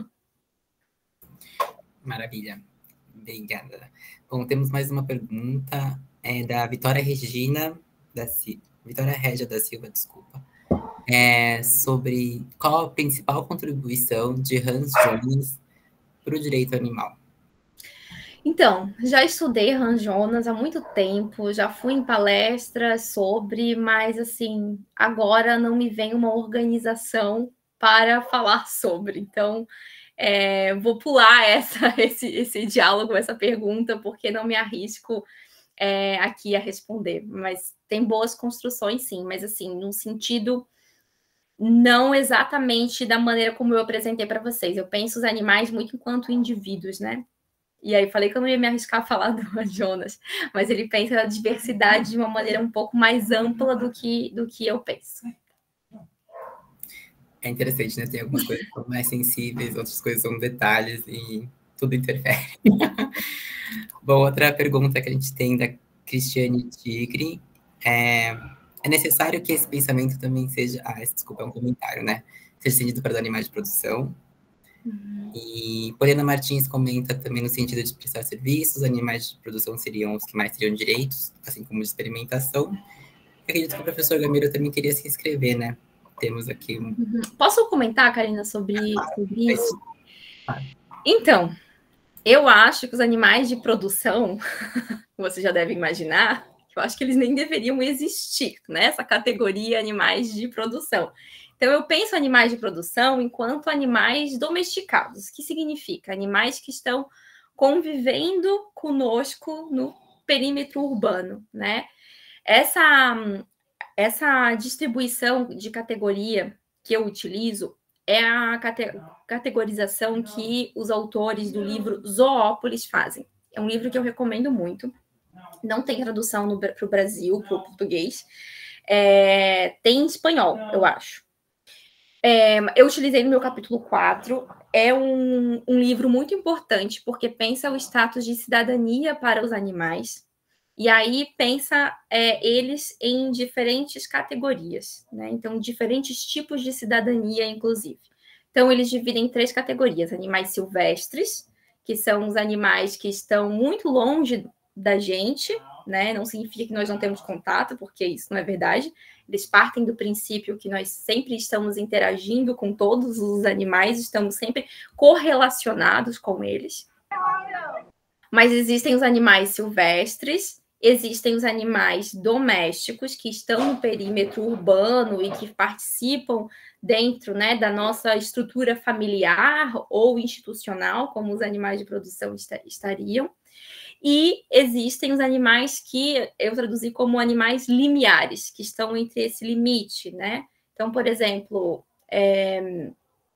Maravilha. Obrigada. Bom, temos mais uma pergunta é, da Vitória Regina, da Silva, Vitória Régia da Silva, desculpa. É, sobre qual a principal contribuição de Hans Jonas para o direito animal. Então, já estudei Hans Jonas há muito tempo, já fui em palestras sobre, mas, assim, agora não me vem uma organização para falar sobre. Então, é, vou pular essa, esse, esse diálogo, essa pergunta, porque não me arrisco é, aqui a responder. Mas tem boas construções, sim, mas, assim, num sentido não exatamente da maneira como eu apresentei para vocês. Eu penso os animais muito enquanto indivíduos, né? E aí falei que eu não ia me arriscar a falar do Jonas, mas ele pensa a diversidade de uma maneira um pouco mais ampla do que, do que eu penso. É interessante, né? Tem algumas coisas que são mais sensíveis, outras coisas são detalhes e tudo interfere. Bom, outra pergunta que a gente tem da Cristiane Tigre é... É necessário que esse pensamento também seja... Ah, desculpa, é um comentário, né? Seja estendido para os animais de produção. Uhum. E Poliana Martins comenta também no sentido de prestar serviços, os animais de produção seriam os que mais teriam direitos, assim como de experimentação. Eu acredito que o professor Gamiro também queria se inscrever, né? Temos aqui um... Uhum. Posso comentar, Karina, sobre, sobre isso? Então, eu acho que os animais de produção, você já deve imaginar, eu acho que eles nem deveriam existir, né? Essa categoria animais de produção. Então, eu penso animais de produção enquanto animais domesticados. O que significa? Animais que estão convivendo conosco no perímetro urbano, né? Essa, essa distribuição de categoria que eu utilizo é a cate- categorização que os autores do livro Zoópolis fazem. É um livro que eu recomendo muito. Não tem tradução para o Brasil, para o português. É, tem em espanhol, eu acho. É, eu utilizei no meu capítulo quatro. É um, um livro muito importante, porque pensa o status de cidadania para os animais. E aí pensa é, eles em diferentes categorias, né? Então, diferentes tipos de cidadania, inclusive. Então, eles dividem em três categorias. Animais silvestres, que são os animais que estão muito longe da gente, né? Não significa que nós não temos contato, porque isso não é verdade. Eles partem do princípio que nós sempre estamos interagindo com todos os animais, estamos sempre correlacionados com eles. Mas existem os animais silvestres, existem os animais domésticos que estão no perímetro urbano e que participam dentro, né, da nossa estrutura familiar ou institucional, como os animais de produção estariam. E existem os animais que eu traduzi como animais limiares, que estão entre esse limite, né? Então, por exemplo, é,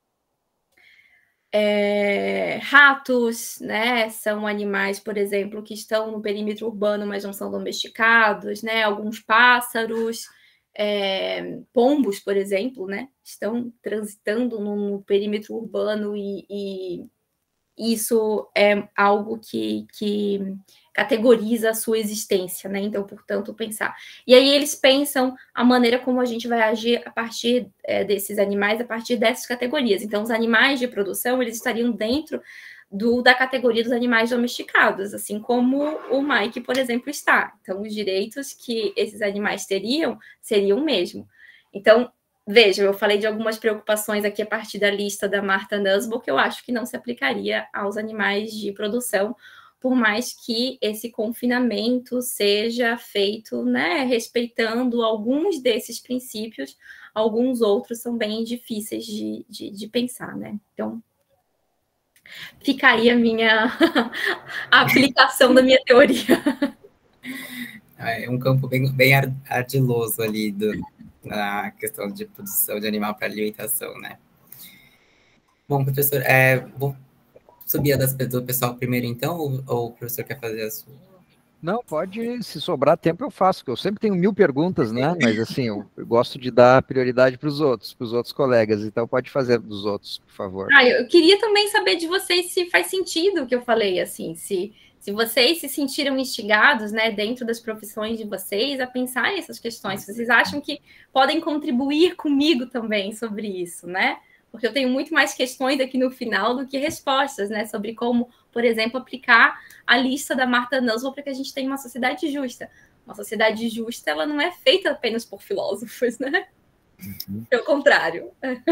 é, ratos, né? São animais, por exemplo, que estão no perímetro urbano, mas não são domesticados, né? Alguns pássaros, é, pombos, por exemplo, né? Estão transitando no, no perímetro urbano e, e isso é algo que, que categoriza a sua existência, né? Então, portanto, pensar. E aí eles pensam a maneira como a gente vai agir a partir é, desses animais, a partir dessas categorias. Então, os animais de produção, eles estariam dentro do, da categoria dos animais domesticados, assim como o Mike, por exemplo, está. Então, os direitos que esses animais teriam seriam o mesmo. Então, veja, eu falei de algumas preocupações aqui a partir da lista da Martha Nussbaum, que eu acho que não se aplicaria aos animais de produção, por mais que esse confinamento seja feito, né, respeitando alguns desses princípios, alguns outros são bem difíceis de, de, de pensar, né? Então, fica aí a minha a aplicação da minha teoria. É um campo bem, bem ardiloso ali do, na questão de produção de animal para alimentação, né? Bom, professor, é, vou subir a das do pessoal primeiro, então, ou, ou o professor quer fazer a sua? Não, pode, se sobrar tempo eu faço, porque eu sempre tenho mil perguntas, né? Mas assim, eu, eu gosto de dar prioridade para os outros, para os outros colegas, então pode fazer dos outros, por favor. Ah, eu queria também saber de vocês se faz sentido o que eu falei, assim, se, se vocês se sentiram instigados, né, dentro das profissões de vocês, a pensar nessas questões, se vocês acham que podem contribuir comigo também sobre isso, né? Porque eu tenho muito mais questões aqui no final do que respostas, né? Sobre como, por exemplo, aplicar a lista da Martha Nussbaum para que a gente tenha uma sociedade justa. Uma sociedade justa, ela não é feita apenas por filósofos, né? Uhum. Pelo contrário.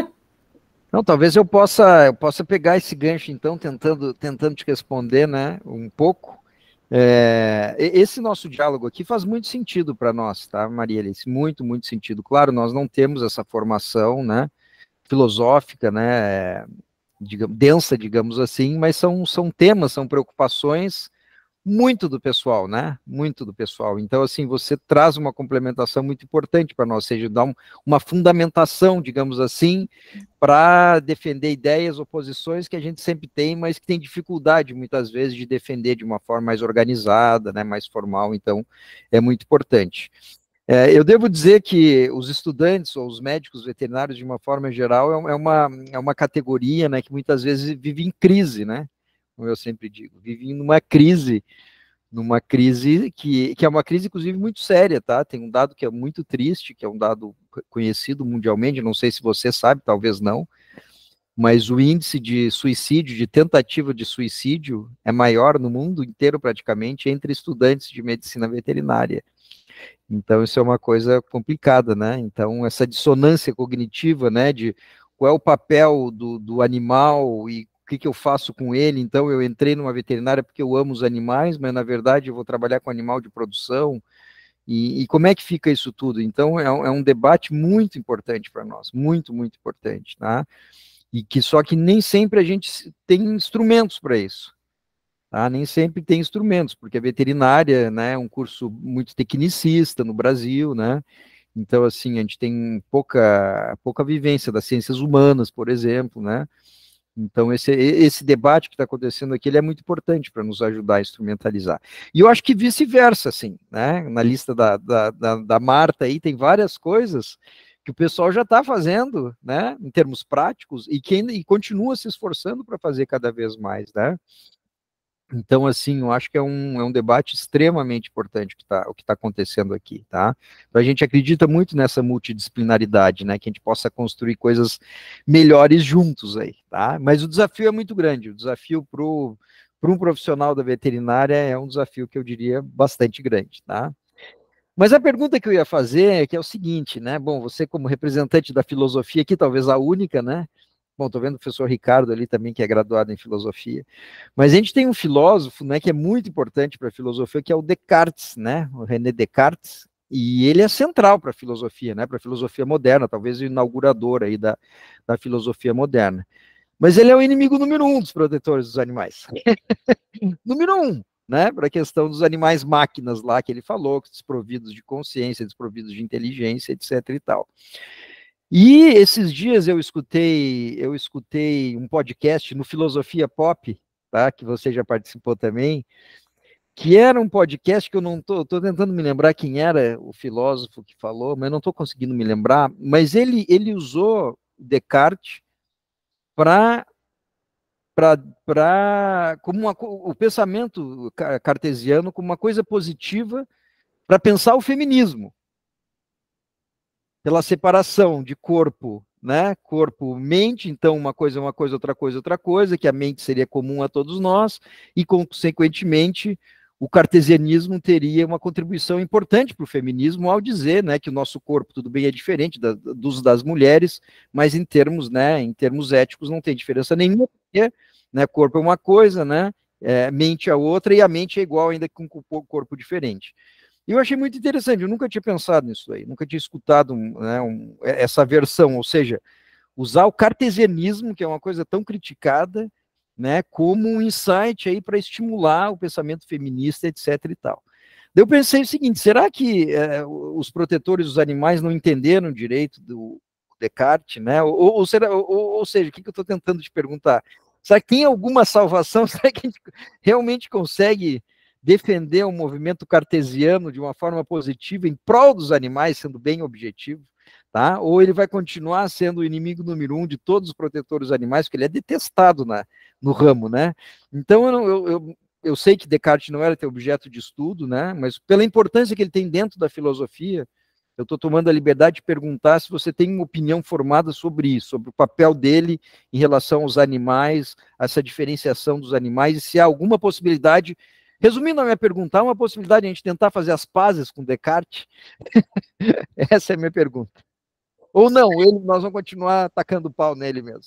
Não, talvez eu possa, eu possa pegar esse gancho, então, tentando, tentando te responder, né, um pouco. É, esse nosso diálogo aqui faz muito sentido para nós, tá, Maria Alice? Muito, muito sentido. Claro, nós não temos essa formação, né, filosófica, né, digamos, densa, digamos assim, mas são, são temas, são preocupações muito do pessoal, né, muito do pessoal. Então, assim, você traz uma complementação muito importante para nós, ou seja, dá um, uma fundamentação, digamos assim, para defender ideias ou posições que a gente sempre tem, mas que tem dificuldade, muitas vezes, de defender de uma forma mais organizada, né, mais formal, então, é muito importante. É, eu devo dizer que os estudantes ou os médicos veterinários, de uma forma geral, é uma, é uma categoria, né, que muitas vezes vive em crise, né, como eu sempre digo, vive numa crise, numa crise que, que é uma crise, inclusive, muito séria, tá? Tem um dado que é muito triste, que é um dado conhecido mundialmente, não sei se você sabe, talvez não, mas o índice de suicídio, de tentativa de suicídio, é maior no mundo inteiro, praticamente, entre estudantes de medicina veterinária. Então, isso é uma coisa complicada, né? Então, essa dissonância cognitiva, né, de qual é o papel do, do animal e o que, que eu faço com ele. Então, eu entrei numa veterinária porque eu amo os animais, mas, na verdade, eu vou trabalhar com animal de produção. E, e como é que fica isso tudo? Então, é, é um debate muito importante para nós, muito, muito importante, tá? E que só que nem sempre a gente tem instrumentos para isso. Tá? Nem sempre tem instrumentos, porque a veterinária, né, é um curso muito tecnicista no Brasil, né? Então, assim, a gente tem pouca, pouca vivência das ciências humanas, por exemplo, né? Então, esse, esse debate que está acontecendo aqui, ele é muito importante para nos ajudar a instrumentalizar. E eu acho que vice-versa, assim, né? Na lista da, da, da, da Marta aí, tem várias coisas que o pessoal já está fazendo, né? Em termos práticos, e que ainda, e continua se esforçando para fazer cada vez mais, né? Então, assim, eu acho que é um, é um debate extremamente importante que tá, o que está acontecendo aqui, tá? Então, a gente acredita muito nessa multidisciplinaridade, né? Que a gente possa construir coisas melhores juntos aí, tá? Mas o desafio é muito grande, o desafio para um profissional da veterinária é um desafio que eu diria bastante grande, tá? Mas a pergunta que eu ia fazer é que é o seguinte, né? Bom, você como representante da filosofia aqui, talvez a única, né? Bom, estou vendo o professor Ricardo ali também, que é graduado em filosofia. Mas a gente tem um filósofo, né, que é muito importante para a filosofia, que é o Descartes, né, o René Descartes, e ele é central para a filosofia, né, para a filosofia moderna, talvez o inaugurador aí da, da filosofia moderna. Mas ele é o inimigo número um dos protetores dos animais. Número um, né, para a questão dos animais máquinas lá que ele falou, desprovidos de consciência, desprovidos de inteligência, etc e tal. E esses dias eu escutei, eu escutei um podcast no Filosofia Pop, tá? Que você já participou também, que era um podcast que eu não tô, tô tentando me lembrar quem era o filósofo que falou, mas não estou conseguindo me lembrar. Mas ele, ele usou Descartes para para como uma, o pensamento cartesiano como uma coisa positiva para pensar o feminismo. Pela separação de corpo, né? Corpo-mente, então uma coisa é uma coisa, outra coisa, outra coisa, que a mente seria comum a todos nós, e consequentemente o cartesianismo teria uma contribuição importante para o feminismo ao dizer, né, que o nosso corpo, tudo bem, é diferente da, dos das mulheres, mas em termos, né, em termos éticos não tem diferença nenhuma, porque, né, corpo é uma coisa, né, é, mente é outra, e a mente é igual ainda com um corpo diferente. E eu achei muito interessante, eu nunca tinha pensado nisso aí, nunca tinha escutado um, né, um, essa versão, ou seja, usar o cartesianismo, que é uma coisa tão criticada, né, como um insight aí para estimular o pensamento feminista, etc e tal. Daí eu pensei o seguinte, será que é, os protetores dos animais não entenderam direito do Descartes, né, ou, ou, será, ou, ou seja, o que, que eu estou tentando te perguntar? Será que tem alguma salvação? Será que a gente realmente consegue defender o movimento cartesiano de uma forma positiva em prol dos animais, sendo bem objetivo? Tá? Ou ele vai continuar sendo o inimigo número um de todos os protetores animais, porque ele é detestado na, no ramo, né? Então, eu, eu, eu, eu sei que Descartes não era teu objeto de estudo, né? Mas pela importância que ele tem dentro da filosofia, eu estou tomando a liberdade de perguntar se você tem uma opinião formada sobre isso, sobre o papel dele em relação aos animais, essa diferenciação dos animais, e se há alguma possibilidade, resumindo a minha pergunta, há uma possibilidade de a gente tentar fazer as pazes com Descartes? Essa é a minha pergunta. Ou não, ele, nós vamos continuar tacando pau nele mesmo.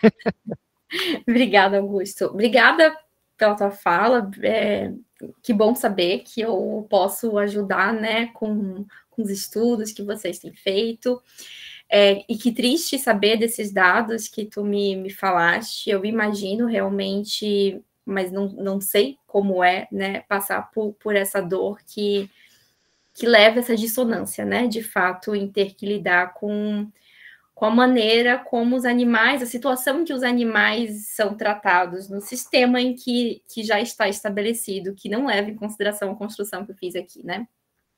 Obrigada, Augusto. Obrigada pela tua fala. É, que bom saber que eu posso ajudar, né, com, com os estudos que vocês têm feito. É, e que triste saber desses dados que tu me, me falaste. Eu imagino realmente, mas não, não sei como é, né, passar por, por essa dor que, que leva essa dissonância, né, de fato, em ter que lidar com com a maneira como os animais, a situação em que os animais são tratados no sistema em que, que já está estabelecido, que não leva em consideração a construção que eu fiz aqui, né?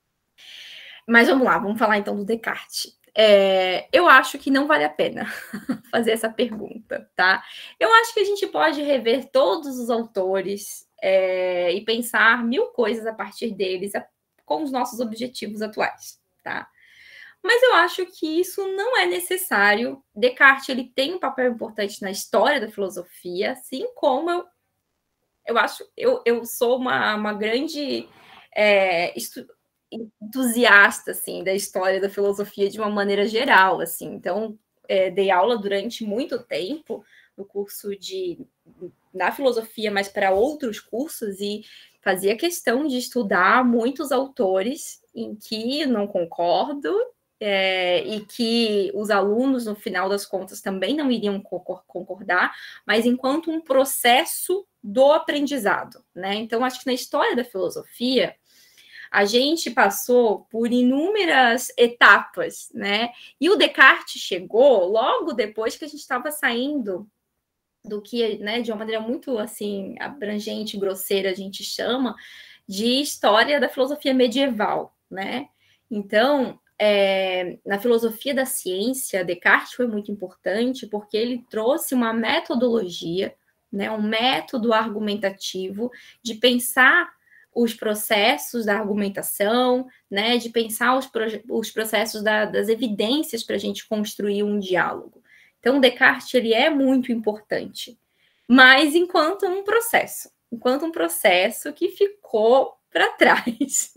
Mas vamos lá, vamos falar então do Descartes. É, eu acho que não vale a pena fazer essa pergunta, tá? Eu acho que a gente pode rever todos os autores é, e pensar mil coisas a partir deles com os nossos objetivos atuais, tá? Mas eu acho que isso não é necessário. Descartes ele tem um papel importante na história da filosofia, assim como eu, eu acho, eu, eu sou uma, uma grande é, estu, entusiasta assim, da história da filosofia de uma maneira geral. Assim. Então, é, dei aula durante muito tempo no curso de na filosofia, mas para outros cursos, e fazia questão de estudar muitos autores em que não concordo. É, e que os alunos, no final das contas, também não iriam concordar, mas enquanto um processo do aprendizado, né? Então, acho que na história da filosofia, a gente passou por inúmeras etapas, né? E o Descartes chegou logo depois que a gente estava saindo do que, né, de uma maneira muito, assim, abrangente, grosseira, a gente chama de história da filosofia medieval, né? Então, É, na filosofia da ciência, Descartes foi muito importante porque ele trouxe uma metodologia, né, um método argumentativo de pensar os processos da argumentação, né, de pensar os, os processos da, das evidências para a gente construir um diálogo. Então, Descartes ele é muito importante, mas enquanto um processo, enquanto um processo que ficou para trás.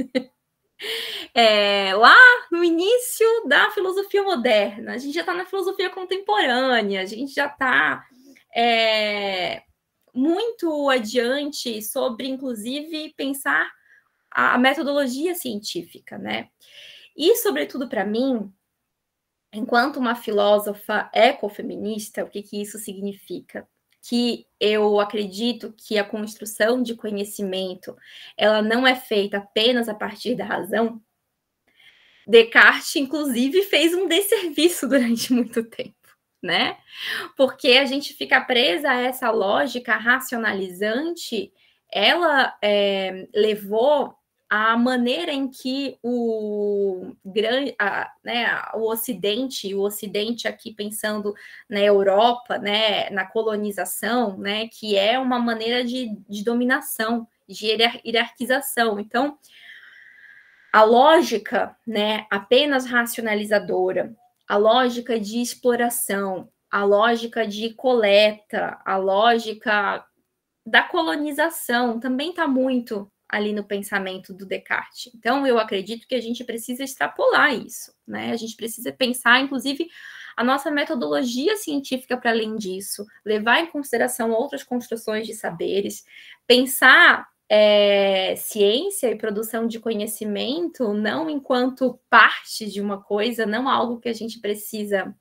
É, lá no início da filosofia moderna, a gente já está na filosofia contemporânea, a gente já está é, muito adiante sobre, inclusive, pensar a, a metodologia científica, né? E, sobretudo, para mim, enquanto uma filósofa ecofeminista, o que, que isso significa? Que eu acredito que a construção de conhecimento ela não é feita apenas a partir da razão. Descartes, inclusive, fez um desserviço durante muito tempo, né? Porque a gente fica presa a essa lógica racionalizante, ela é, levou a maneira em que o, a, né, o Ocidente, o Ocidente aqui pensando na Europa, né, na colonização, né, que é uma maneira de, de dominação, de hierarquização. Então, a lógica, né, apenas racionalizadora, a lógica de exploração, a lógica de coleta, a lógica da colonização também está muito ali no pensamento do Descartes. Então, eu acredito que a gente precisa extrapolar isso, né? A gente precisa pensar, inclusive, a nossa metodologia científica para além disso, levar em consideração outras construções de saberes, pensar é, ciência e produção de conhecimento não enquanto parte de uma coisa, não algo que a gente precisa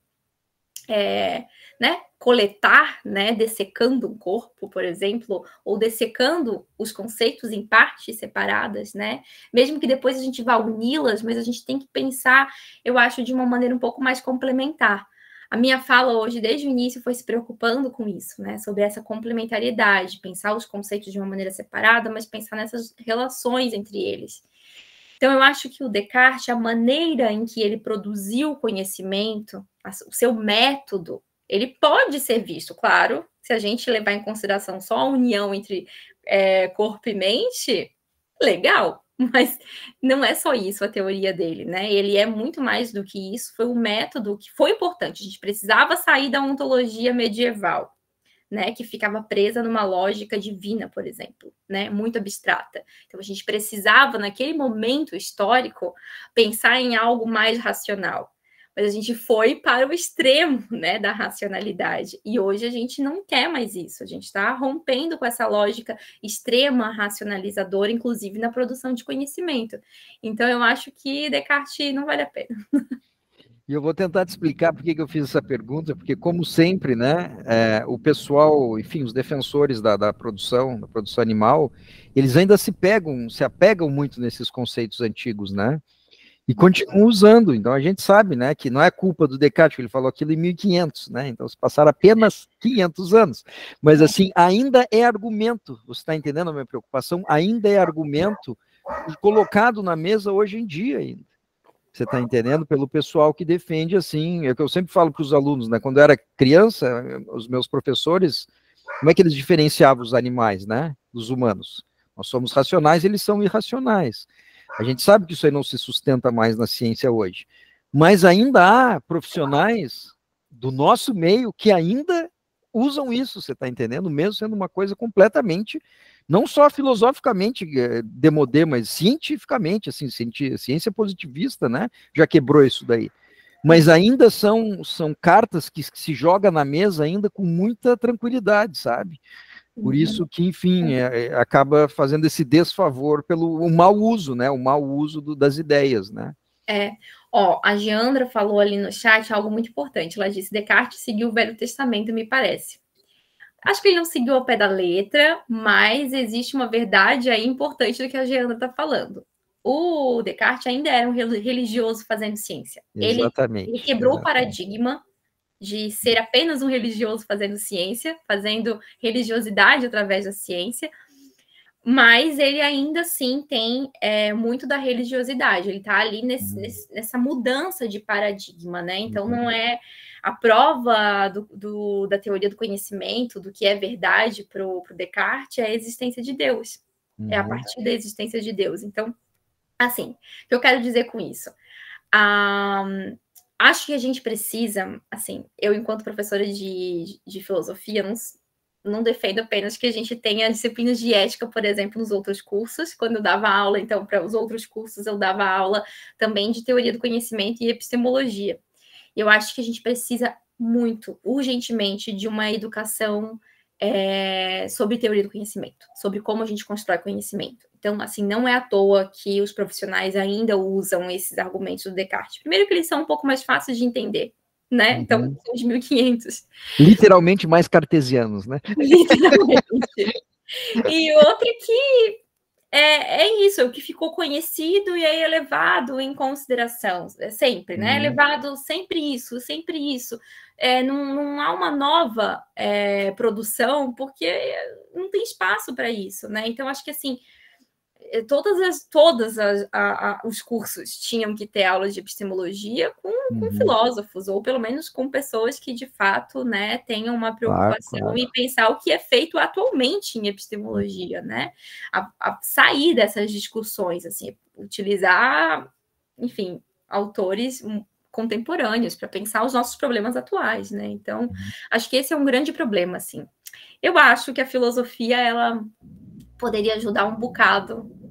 é, né, coletar, né, dessecando um corpo, por exemplo, ou dessecando os conceitos em partes separadas, né, mesmo que depois a gente vá uni-las, mas a gente tem que pensar, eu acho, de uma maneira um pouco mais complementar. A minha fala hoje, desde o início, foi se preocupando com isso, né, sobre essa complementariedade, pensar os conceitos de uma maneira separada, mas pensar nessas relações entre eles. Então, eu acho que o Descartes, a maneira em que ele produziu o conhecimento, o seu método, ele pode ser visto, claro, se a gente levar em consideração só a união entre é, corpo e mente, legal, mas não é só isso a teoria dele, né? Ele é muito mais do que isso, foi um método que foi importante, a gente precisava sair da ontologia medieval, né, que ficava presa numa lógica divina, por exemplo, né, muito abstrata. Então, a gente precisava, naquele momento histórico, pensar em algo mais racional. Mas a gente foi para o extremo, né, da racionalidade. E hoje a gente não quer mais isso. A gente está rompendo com essa lógica extrema racionalizadora, inclusive na produção de conhecimento. Então, eu acho que Descartes não vale a pena. E eu vou tentar te explicar por que eu fiz essa pergunta, porque, como sempre, né, é, o pessoal, enfim, os defensores da, da produção, da produção animal, eles ainda se pegam, se apegam muito nesses conceitos antigos, né, e continuam usando. Então, a gente sabe, né, que não é culpa do Descartes, que ele falou aquilo em mil e quinhentos, né, então se passaram apenas quinhentos anos, mas, assim, ainda é argumento, você está entendendo a minha preocupação? Ainda é argumento colocado na mesa hoje em dia ainda. Você está entendendo? Pelo pessoal que defende, assim, é o que eu sempre falo para os alunos, né? Quando eu era criança, os meus professores, como é que eles diferenciavam os animais, né? Dos humanos? Nós somos racionais, eles são irracionais. A gente sabe que isso aí não se sustenta mais na ciência hoje. Mas ainda há profissionais do nosso meio que ainda usam isso, você está entendendo? Mesmo sendo uma coisa completamente, não só filosoficamente demodê, mas cientificamente, assim, ciência positivista, né? Já quebrou isso daí. Mas ainda são, são cartas que se joga na mesa ainda com muita tranquilidade, sabe? Por isso que, enfim, é, é, acaba fazendo esse desfavor pelo o mau uso, né? O mau uso do, das ideias, né? É, ó, a Giandra falou ali no chat algo muito importante. Ela disse: Descartes seguiu o Velho Testamento, me parece. Acho que ele não seguiu ao pé da letra, mas existe uma verdade aí importante do que a Giandra está falando. O Descartes ainda era um religioso fazendo ciência. Exatamente. Ele, ele quebrou exatamente. o paradigma de ser apenas um religioso fazendo ciência, fazendo religiosidade através da ciência, mas ele ainda assim tem é, muito da religiosidade, ele está ali nesse, uhum. nesse, nessa mudança de paradigma, né? Então, uhum. não é a prova do, do, da teoria do conhecimento, do que é verdade para o Descartes, é a existência de Deus, uhum. é a partir da existência de Deus. Então, assim, o que eu quero dizer com isso? Um, acho que a gente precisa, assim, eu enquanto professora de, de filosofia, não não defendo apenas que a gente tenha disciplinas de ética, por exemplo, nos outros cursos. Quando eu dava aula, então, para os outros cursos, eu dava aula também de teoria do conhecimento e epistemologia. Eu acho que a gente precisa muito, urgentemente, de uma educação é, sobre teoria do conhecimento, sobre como a gente constrói conhecimento. Então, assim, não é à toa que os profissionais ainda usam esses argumentos do Descartes. Primeiro que eles são um pouco mais fáceis de entender, né? Então, uhum. são de mil e quinhentos. Literalmente mais cartesianos, né? Literalmente. E outra que é, é isso, o que ficou conhecido e é elevado em consideração, sempre, né? Uhum. Elevado sempre isso, sempre isso. É, não, não há uma nova é, produção, porque não tem espaço para isso, né? Então, acho que assim, todas as, todas as, a, a, os cursos tinham que ter aulas de epistemologia com, uhum. com filósofos, ou pelo menos com pessoas que, de fato, né, tenham uma preocupação claro, claro. em pensar o que é feito atualmente em epistemologia, né? A, a sair dessas discussões, assim, utilizar, enfim, autores contemporâneos para pensar os nossos problemas atuais, né? Então, uhum. acho que esse é um grande problema, assim. Eu acho que a filosofia, ela poderia ajudar um bocado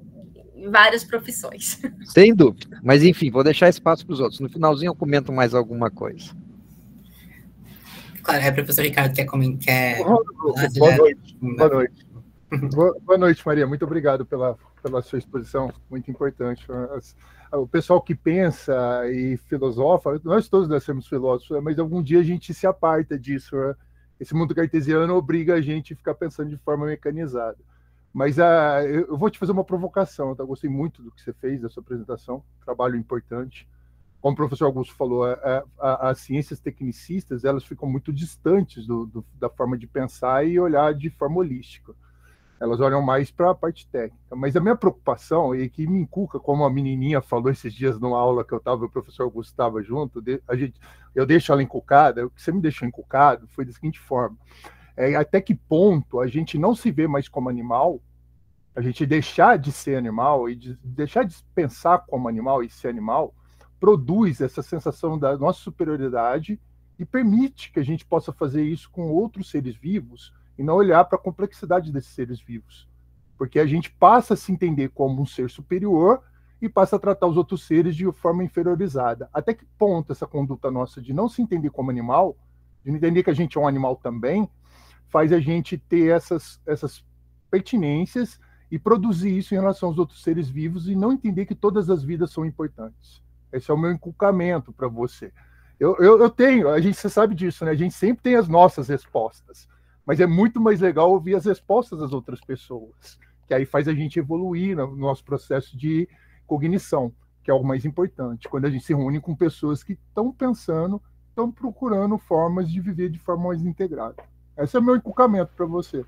em várias profissões. Sem dúvida. Mas, enfim, vou deixar espaço para os outros. No finalzinho eu comento mais alguma coisa. Claro, é, professor Ricardo, quer comentar? Boa, boa noite. Boa noite. Boa, boa noite, Maria. Muito obrigado pela, pela sua exposição, muito importante. As, o pessoal que pensa e filosofa, nós todos nascemos filósofos, mas algum dia a gente se aparta disso. Né? Esse mundo cartesiano obriga a gente a ficar pensando de forma mecanizada. Mas a, eu vou te fazer uma provocação, tá? Eu gostei muito do que você fez, da sua apresentação, trabalho importante. Como o professor Augusto falou, a, a, as ciências tecnicistas elas ficam muito distantes do, do, da forma de pensar e olhar de forma holística. Elas olham mais para a parte técnica. Mas a minha preocupação, e que me inculca, como a menininha falou esses dias numa aula que eu estava, o professor Augusto estava junto, a gente, eu deixo ela encucada, o que você me deixou encucado foi da seguinte forma, é, até que ponto a gente não se vê mais como animal, a gente deixar de ser animal e de, deixar de pensar como animal e ser animal, produz essa sensação da nossa superioridade e permite que a gente possa fazer isso com outros seres vivos e não olhar para a complexidade desses seres vivos. Porque a gente passa a se entender como um ser superior e passa a tratar os outros seres de forma inferiorizada. Até que ponto essa conduta nossa de não se entender como animal, de entender que a gente é um animal também, faz a gente ter essas, essas pertinências e produzir isso em relação aos outros seres vivos e não entender que todas as vidas são importantes. Esse é o meu inculcamento para você. Eu, eu, eu tenho, a gente, você sabe disso, né? A gente sempre tem as nossas respostas, mas é muito mais legal ouvir as respostas das outras pessoas, que aí faz a gente evoluir no nosso processo de cognição, que é o mais importante, quando a gente se reúne com pessoas que estão pensando, estão procurando formas de viver de forma mais integrada. Esse é o meu inculcamento para você.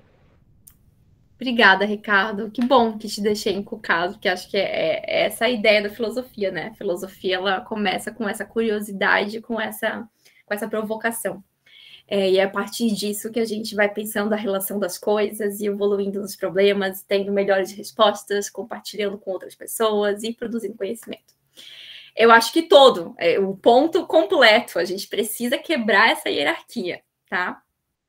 Obrigada, Ricardo. Que bom que te deixei encucado, porque acho que é, é essa a ideia da filosofia, né? A filosofia, ela começa com essa curiosidade, com essa, com essa provocação. É, e é a partir disso que a gente vai pensando a relação das coisas e evoluindo nos problemas, tendo melhores respostas, compartilhando com outras pessoas e produzindo conhecimento. Eu acho que todo, é, o ponto completo, a gente precisa quebrar essa hierarquia, tá?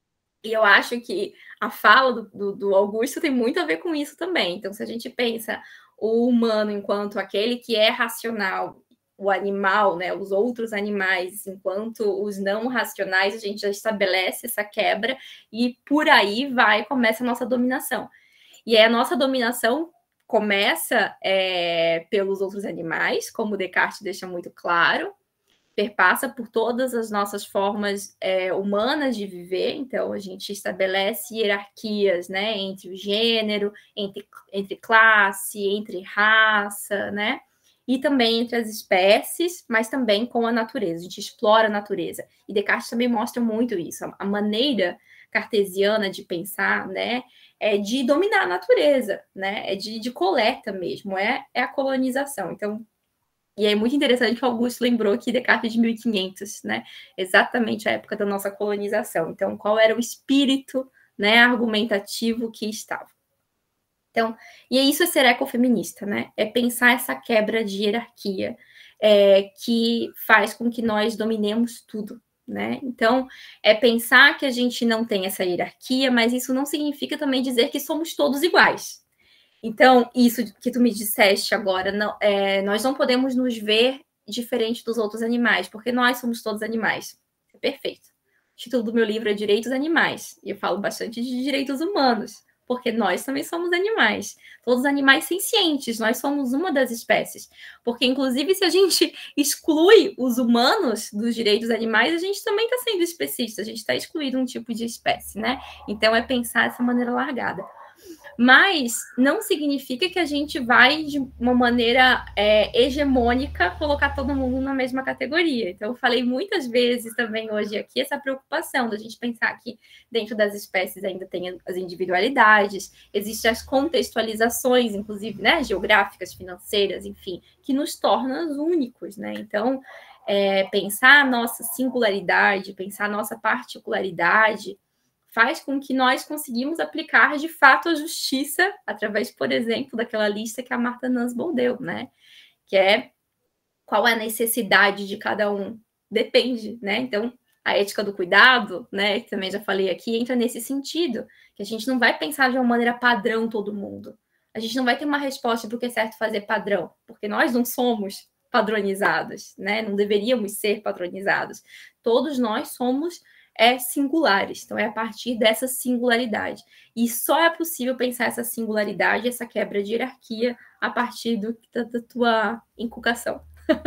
E eu acho que a fala do, do, do Augusto tem muito a ver com isso também. Então, se a gente pensa o humano enquanto aquele que é racional, o animal, né, os outros animais, enquanto os não racionais, a gente já estabelece essa quebra e por aí vai, começa a nossa dominação. E a nossa dominação começa é, pelos outros animais, como Descartes deixa muito claro, perpassa por todas as nossas formas é, humanas de viver, então a gente estabelece hierarquias, né, entre o gênero, entre, entre classe, entre raça, né, e também entre as espécies, mas também com a natureza, a gente explora a natureza, e Descartes também mostra muito isso, a, a maneira cartesiana de pensar, né, é de dominar a natureza, né, é de, de coleta mesmo, é, é a colonização, então. E é muito interessante que Augusto lembrou que Descartes de mil e quinhentos, né? Exatamente a época da nossa colonização. Então, qual era o espírito, né, argumentativo que estava? Então, e isso é ser ecofeminista, né? É pensar essa quebra de hierarquia é, que faz com que nós dominemos tudo, né? Então, é pensar que a gente não tem essa hierarquia, mas isso não significa também dizer que somos todos iguais. Então, isso que tu me disseste agora, não, é, nós não podemos nos ver diferente dos outros animais, porque nós somos todos animais. É perfeito. O título do meu livro é Direitos Animais, e eu falo bastante de direitos humanos, porque nós também somos animais. Todos animais sencientes, nós somos uma das espécies. Porque, inclusive, se a gente exclui os humanos dos direitos animais, a gente também está sendo especista, a gente está excluindo um tipo de espécie, né? Então, é pensar dessa maneira largada. Mas não significa que a gente vai, de uma maneira é, hegemônica, colocar todo mundo na mesma categoria. Então, eu falei muitas vezes também hoje aqui essa preocupação da gente pensar que dentro das espécies ainda tem as individualidades, existem as contextualizações, inclusive, né, geográficas, financeiras, enfim, que nos tornam únicos, né? Então, é, pensar a nossa singularidade, pensar a nossa particularidade, faz com que nós conseguimos aplicar de fato a justiça através, por exemplo, daquela lista que a Martha Nussbaum deu, né? Que é qual é a necessidade de cada um. Depende, né? Então, a ética do cuidado, né? Que também já falei aqui, entra nesse sentido, que a gente não vai pensar de uma maneira padrão todo mundo. A gente não vai ter uma resposta para o que é certo fazer padrão, porque nós não somos padronizados, né? Não deveríamos ser padronizados. Todos nós somos é, singulares. Então, é a partir dessa singularidade. E só é possível pensar essa singularidade, essa quebra de hierarquia, a partir do, da, da tua inculcação.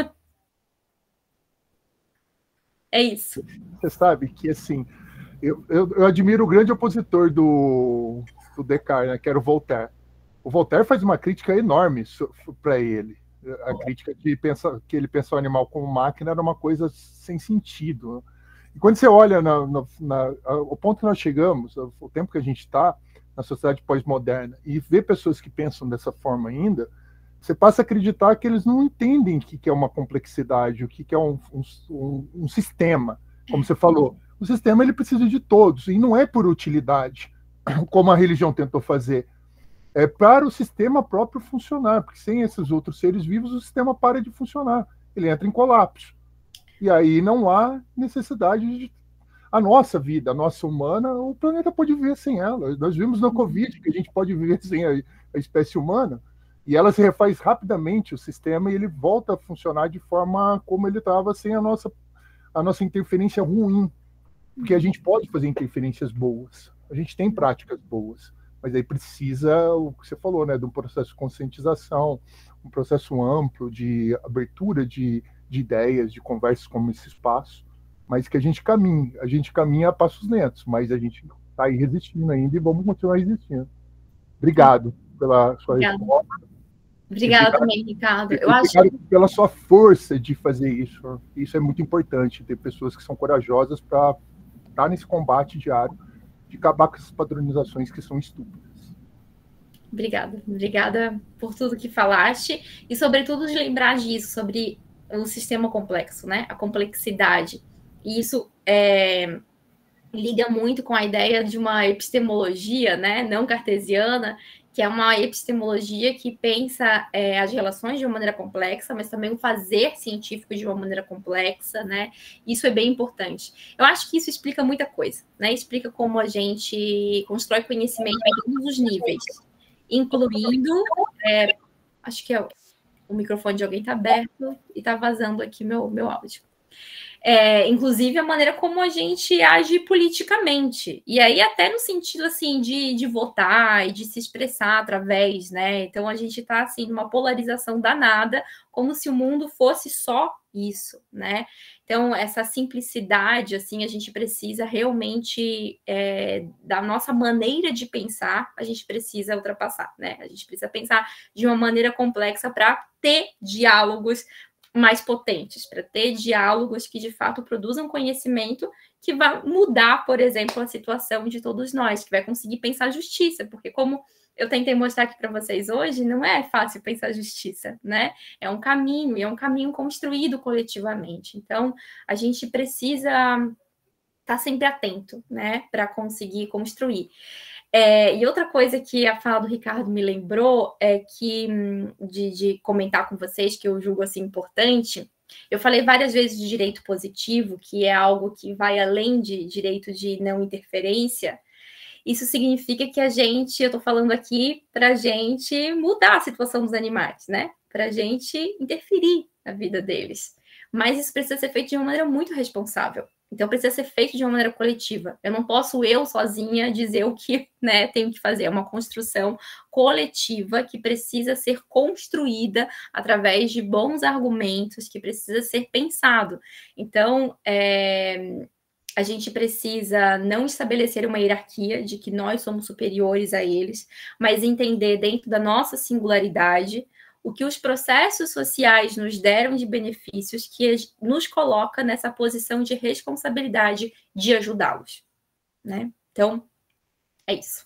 É isso. Você sabe que, assim, eu, eu, eu admiro o grande opositor do, do Descartes, né, que era o Voltaire. O Voltaire faz uma crítica enorme para ele. A crítica de pensa, que ele pensou o animal como máquina era uma coisa sem sentido. E quando você olha na, na, na, o ponto que nós chegamos, o tempo que a gente está na sociedade pós-moderna, e vê pessoas que pensam dessa forma ainda, você passa a acreditar que eles não entendem o que é uma complexidade, o que é um, um, um sistema. Como você falou, o sistema ele precisa de todos, e não é por utilidade, como a religião tentou fazer. É para o sistema próprio funcionar, porque sem esses outros seres vivos o sistema para de funcionar, ele entra em colapso. E aí não há necessidade de... A nossa vida, a nossa humana, o planeta pode viver sem ela. Nós vimos na Covid que a gente pode viver sem a, a espécie humana, e ela se refaz rapidamente, o sistema, e ele volta a funcionar de forma como ele estava sem a nossa, a nossa interferência ruim. Porque a gente pode fazer interferências boas, a gente tem práticas boas, mas aí precisa, o que você falou, né, de um processo de conscientização, um processo amplo de abertura de, de ideias, de conversas como esse espaço, mas que a gente caminhe, a gente caminha a passos lentos, mas a gente está aí resistindo ainda e vamos continuar resistindo. Obrigado pela sua Obrigada. resposta. Obrigada também, Ricardo. Eu acho acho pela sua força de fazer isso. Isso é muito importante, ter pessoas que são corajosas para estar nesse combate diário de acabar com essas padronizações que são estúpidas. Obrigada. Obrigada por tudo que falaste e, sobretudo, de lembrar disso, sobre o sistema complexo, né? A complexidade. E isso é, liga muito com a ideia de uma epistemologia, né? Não cartesiana, que é uma epistemologia que pensa é, as relações de uma maneira complexa, mas também o fazer científico de uma maneira complexa, né? Isso é bem importante. Eu acho que isso explica muita coisa, né? Explica como a gente constrói conhecimento em todos os níveis, incluindo... É, acho que é, o microfone de alguém está aberto e está vazando aqui meu, meu áudio. É, inclusive a maneira como a gente age politicamente, e aí até no sentido assim de, de votar e de se expressar através, né? Então a gente está assim numa polarização danada, como se o mundo fosse só isso, né? Então essa simplicidade, assim, a gente precisa realmente é, da nossa maneira de pensar, a gente precisa ultrapassar, né? A gente precisa pensar de uma maneira complexa para ter diálogos mais potentes, para ter diálogos que, de fato, produzam conhecimento que vai mudar, por exemplo, a situação de todos nós, que vai conseguir pensar justiça, porque como eu tentei mostrar aqui para vocês hoje, não é fácil pensar justiça, né? É um caminho, e é um caminho construído coletivamente. Então, a gente precisa estar sempre atento, né, para conseguir construir. É, e outra coisa que a fala do Ricardo me lembrou é que, de, de comentar com vocês, que eu julgo assim importante, eu falei várias vezes de direito positivo, que é algo que vai além de direito de não interferência. Isso significa que a gente, eu estou falando aqui para a gente mudar a situação dos animais, né? Para a gente interferir na vida deles. Mas isso precisa ser feito de uma maneira muito responsável. Então, precisa ser feito de uma maneira coletiva. Eu não posso, eu sozinha, dizer o que, né, tenho que fazer. É uma construção coletiva que precisa ser construída através de bons argumentos, que precisa ser pensado. Então, é, a gente precisa não estabelecer uma hierarquia de que nós somos superiores a eles, mas entender dentro da nossa singularidade o que os processos sociais nos deram de benefícios que nos coloca nessa posição de responsabilidade de ajudá-los, né? Então, é isso.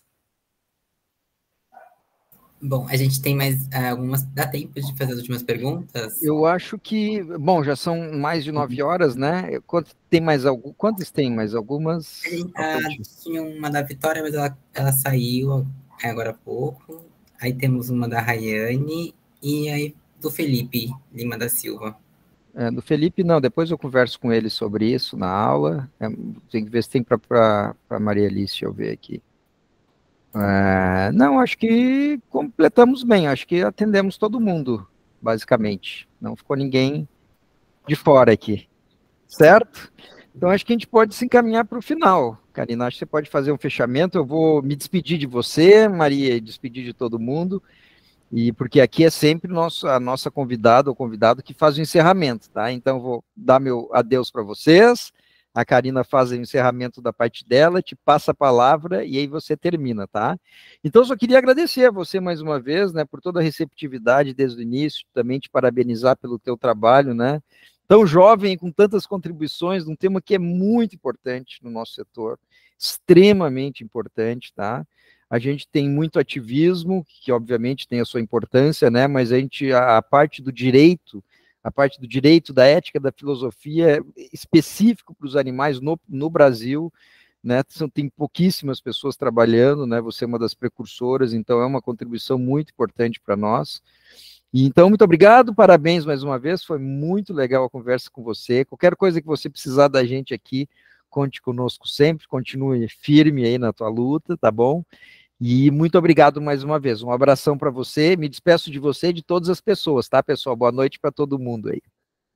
Bom, a gente tem mais algumas... Dá tempo de fazer as últimas perguntas? Eu acho que... Bom, já são mais de nove horas, né? Quanto, tem mais algum, quantas tem mais algumas? Ah, tinha uma da Vitória, mas ela, ela saiu agora há pouco. Aí temos uma da Rayane... E aí, do Felipe Lima da Silva. É, do Felipe, não, depois eu converso com ele sobre isso na aula. É, tem que ver se tem para a Maria Alice, eu ver aqui. É, não, acho que completamos bem, acho que atendemos todo mundo, basicamente. Não ficou ninguém de fora aqui, certo? Então acho que a gente pode se encaminhar para o final. Karina, acho que você pode fazer um fechamento. Eu vou me despedir de você, Maria, e despedir de todo mundo. E porque aqui é sempre nosso, a nossa convidada ou convidado que faz o encerramento, tá? Então, vou dar meu adeus para vocês. A Karina faz o encerramento da parte dela, te passa a palavra e aí você termina, tá? Então, só queria agradecer a você mais uma vez, né, por toda a receptividade desde o início, também te parabenizar pelo teu trabalho, né? Tão jovem, com tantas contribuições, num tema que é muito importante no nosso setor, extremamente importante, tá? A gente tem muito ativismo, que obviamente tem a sua importância, né? Mas a gente, a, a parte do direito, a parte do direito, da ética, da filosofia específico para os animais no, no Brasil, né? São, tem pouquíssimas pessoas trabalhando, né? Você é uma das precursoras, então é uma contribuição muito importante para nós. E, então, muito obrigado, parabéns mais uma vez, foi muito legal a conversa com você. Qualquer coisa que você precisar da gente aqui, conte conosco sempre, continue firme aí na tua luta, tá bom? E muito obrigado mais uma vez. Um abração para você. Me despeço de você e de todas as pessoas, tá, pessoal? Boa noite para todo mundo aí.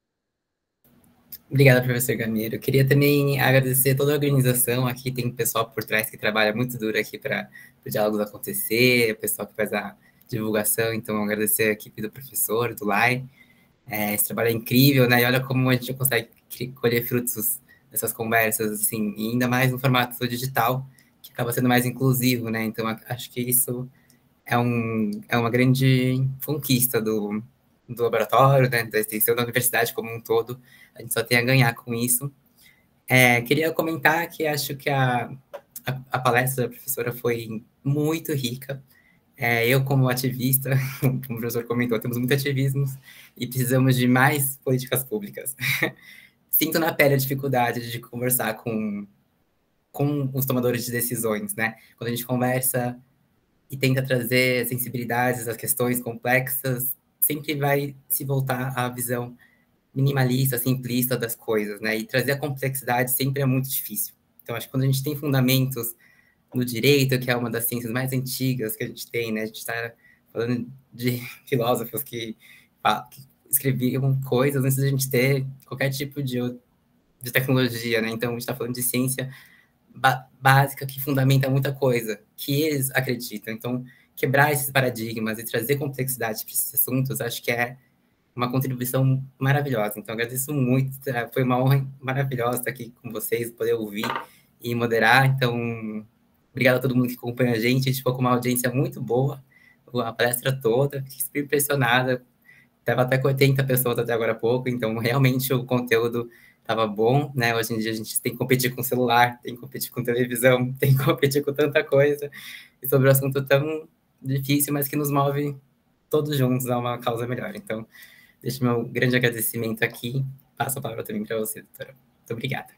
Obrigado, professor Gameiro. Eu queria também agradecer toda a organização. Aqui tem um pessoal por trás que trabalha muito duro aqui para o diálogo acontecer, o pessoal que faz a divulgação. Então, agradecer a equipe do professor, do Lai. É, esse trabalho é incrível, né? E olha como a gente consegue colher frutos dessas conversas, assim, e ainda mais no formato digital, que acaba sendo mais inclusivo, né? Então, acho que isso é, um, é uma grande conquista do, do laboratório, né? Da extensão da universidade como um todo. A gente só tem a ganhar com isso. É, queria comentar que acho que a, a, a palestra da professora foi muito rica. É, eu, como ativista, como o professor comentou, temos muito ativismos e precisamos de mais políticas públicas. Sinto na pele a dificuldade de conversar com, com os tomadores de decisões, né? Quando a gente conversa e tenta trazer sensibilidades às questões complexas, sempre vai se voltar à visão minimalista, simplista das coisas, né? E trazer a complexidade sempre é muito difícil. Então, acho que quando a gente tem fundamentos no direito, que é uma das ciências mais antigas que a gente tem, né? A gente está falando de filósofos que, que escreviam coisas antes de a gente ter qualquer tipo de, de tecnologia, né? Então, a gente está falando de ciência básica que fundamenta muita coisa, que eles acreditam. Então, quebrar esses paradigmas e trazer complexidade para esses assuntos, acho que é uma contribuição maravilhosa. Então, agradeço muito, foi uma honra maravilhosa estar aqui com vocês, poder ouvir e moderar. Então, obrigado a todo mundo que acompanha a gente, a gente ficou com uma audiência muito boa, a palestra toda, fiquei super impressionada, estava até com oitenta pessoas até agora há pouco, então, realmente, o conteúdo estava bom, né? Hoje em dia a gente tem que competir com celular, tem que competir com televisão, tem que competir com tanta coisa, e sobre um assunto tão difícil, mas que nos move todos juntos a uma causa melhor. Então, deixo meu grande agradecimento aqui, passo a palavra também para você, doutora. Muito obrigada.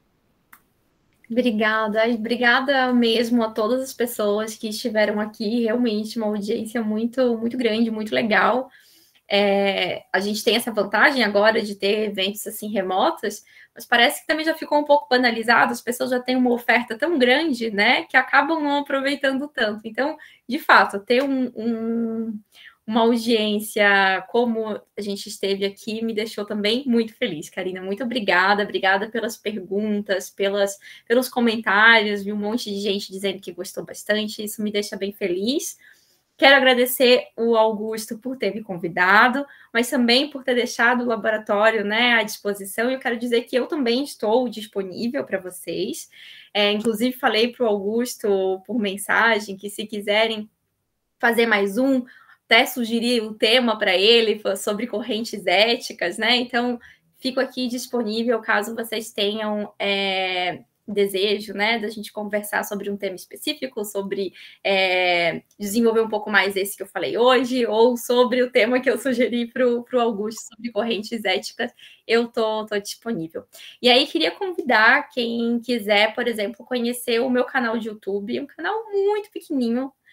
Obrigada, obrigada mesmo a todas as pessoas que estiveram aqui, realmente uma audiência muito, muito grande, muito legal. É, a gente tem essa vantagem agora de ter eventos assim remotos, mas parece que também já ficou um pouco banalizado, as pessoas já têm uma oferta tão grande, né, que acabam não aproveitando tanto. Então, de fato, ter um, um, uma audiência como a gente esteve aqui me deixou também muito feliz, Karina. Muito obrigada, obrigada pelas perguntas, pelas, pelos comentários, vi um monte de gente dizendo que gostou bastante, isso me deixa bem feliz. Quero agradecer o Augusto por ter me convidado, mas também por ter deixado o laboratório, né, à disposição. E eu quero dizer que eu também estou disponível para vocês. É, inclusive, falei para o Augusto por mensagem que, se quiserem fazer mais um, até sugeri o tema para ele sobre correntes éticas, né? Então, fico aqui disponível caso vocês tenham é, desejo, né, da gente conversar sobre um tema específico, sobre é, desenvolver um pouco mais esse que eu falei hoje, ou sobre o tema que eu sugeri para o Augusto sobre correntes éticas, eu tô, tô disponível. E aí, queria convidar quem quiser, por exemplo, conhecer o meu canal de YouTube, um canal muito pequenininho,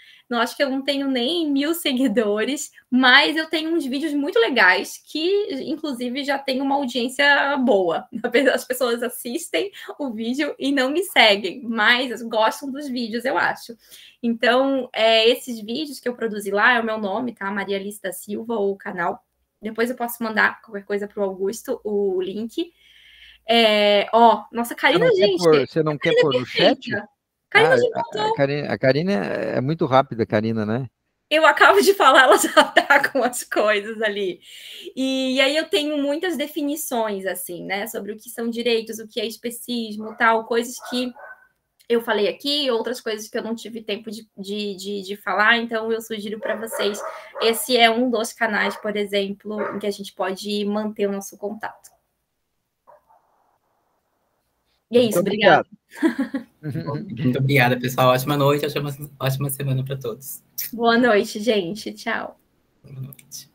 Não acho que eu não tenho nem mil seguidores, mas eu tenho uns vídeos muito legais que, inclusive, já tem uma audiência boa. As pessoas assistem o vídeo e não me seguem, mas gostam dos vídeos, eu acho. Então, é, esses vídeos que eu produzi lá, é o meu nome, tá? Maria Alice da Silva, o canal. Depois eu posso mandar qualquer coisa para o Augusto, o link. É, ó, nossa, Karina, você não gente. Quer pôr, você não quer pôr no chat? Karina ah, já a, a, Karina, a Karina é muito rápida, a Karina, né? Eu acabo de falar, ela já tá com as coisas ali. E, e aí eu tenho muitas definições, assim, né? Sobre o que são direitos, o que é especismo, tal, coisas que eu falei aqui, outras coisas que eu não tive tempo de, de, de, de falar, então eu sugiro para vocês. Esse é um dos canais, por exemplo, em que a gente pode manter o nosso contato. E é isso, obrigada. Muito obrigada, pessoal. Ótima noite, ótima, ótima semana para todos. Boa noite, gente. Tchau. Boa noite.